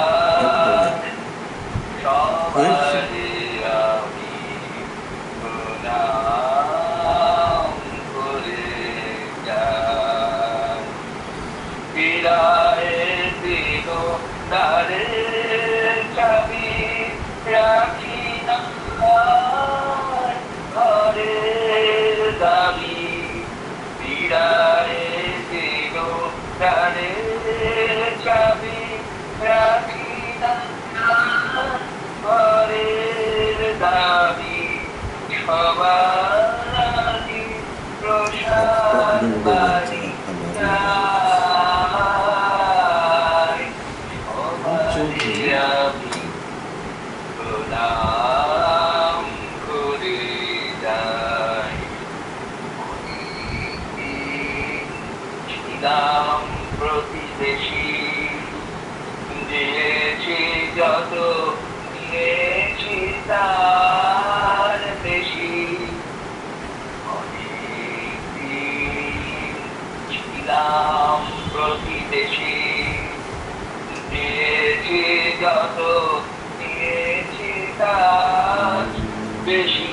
চাবি রাখি সবার আদি প্রসাদ বাড়ি যায়, সবারই আমি প্রণাম করে যাই। অনেকদিন ছিলাম প্রতিবেশী, দিয়েছি যত নিয়েছি তার বেশি। অনেকদিন ছিলাম প্রতিবেশী, দিয়েছি যত নিয়েছি তার বেশি।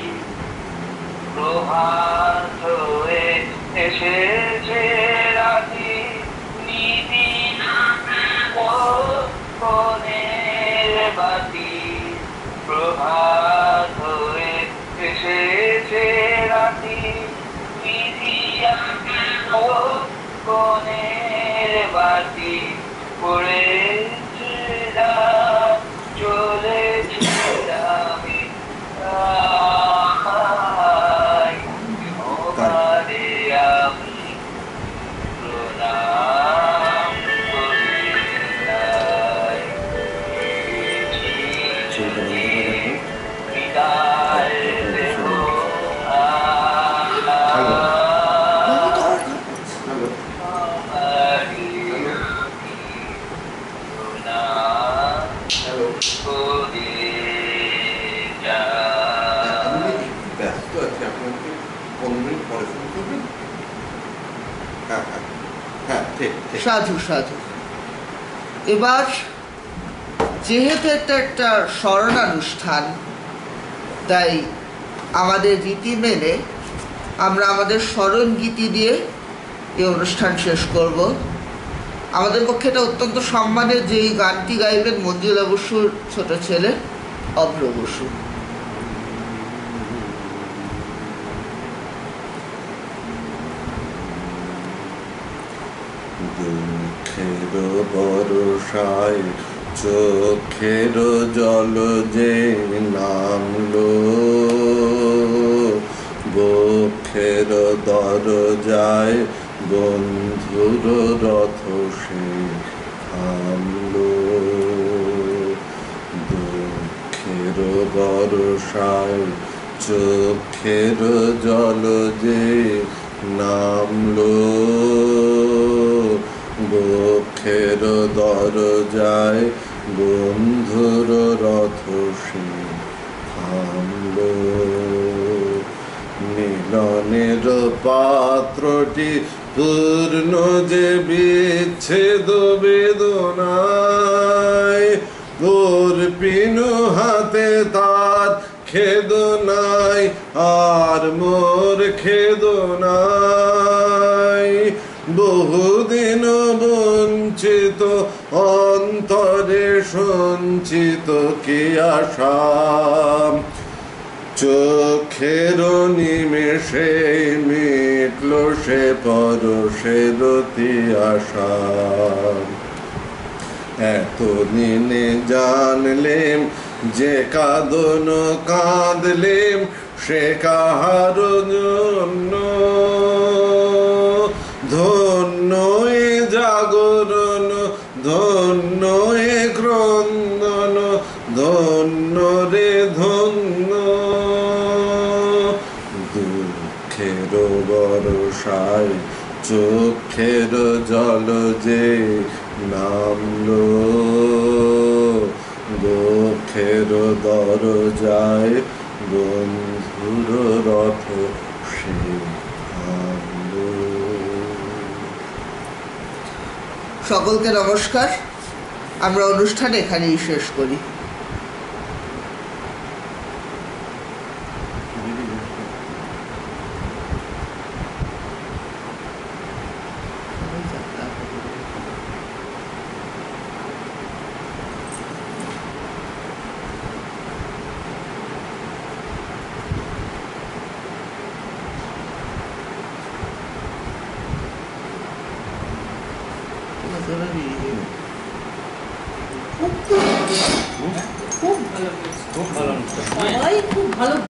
প্রভাত হয়ে এসেছে রাতি, নিবি কোণের বাতি। প্রভাত হয়ে এসেছে রাতি, নিবি কোণের বাতি। পড়েছে রাত, চলেছি আমি আই, সবারে আমি প্রণাম করে যাই। বিদায় দেব সবারই আমি প্রণাম করে যাই। ব্যস্ত আছে, আপনাকে পনেরো মিনিট পরে ফোন করবেন। হ্যাঁ হ্যাঁ হ্যাঁ ঠিক ঠিক। সাধু সাধু। এবার যেহেতু এটা একটা স্মরণানুষ্ঠান, তাই আমাদের রীতি মেনে আমরা আমাদের স্মরণ গীতি দিয়ে এই অনুষ্ঠান শেষ করব। আমাদের পক্ষে এটা অত্যন্ত সম্মানের যে এই গানটি গাইবেন মঞ্জুলা বসুর ছোট ছেলে অভ্র বসু। দুঃখের বরষায় চোখের জল যে নামলো, বক্ষের দরজায় বন্ধুর রথ সে থামলো। দুঃখের বরষায় চোখের জল যে নামলো, বক্ষের দরজায় বন্ধুর রথ সে থামলো। মিলনের পাত্রটি পূর্ণ যে বিচ্ছেদ বেদনায়, তোর পিনু হাতে তার খেদ নাই, আর মোর খেদ নাই। বহুদিন বঞ্চিত অন্তরে সঞ্চিত কি আশা, চোখের নিমেষে মিটল সে পরশের আশা। এতদিনে জানলেম যে কাঁদন কাঁদলেম সে কাহার জন্য, ধন্য এ জাগরণ ধন্য এ ক্রন্দন, ধন্য রে ধন্য। দুঃখের বরষায় চোখের জল যে নামলো, দুঃখের দরজায় বন্ধুর রথ সে থামলো। সকলকে নমস্কার। আমরা অনুষ্ঠান এখানেই শেষ করি। খুব ভালো, খুব ভালো সবাই খুব ভালো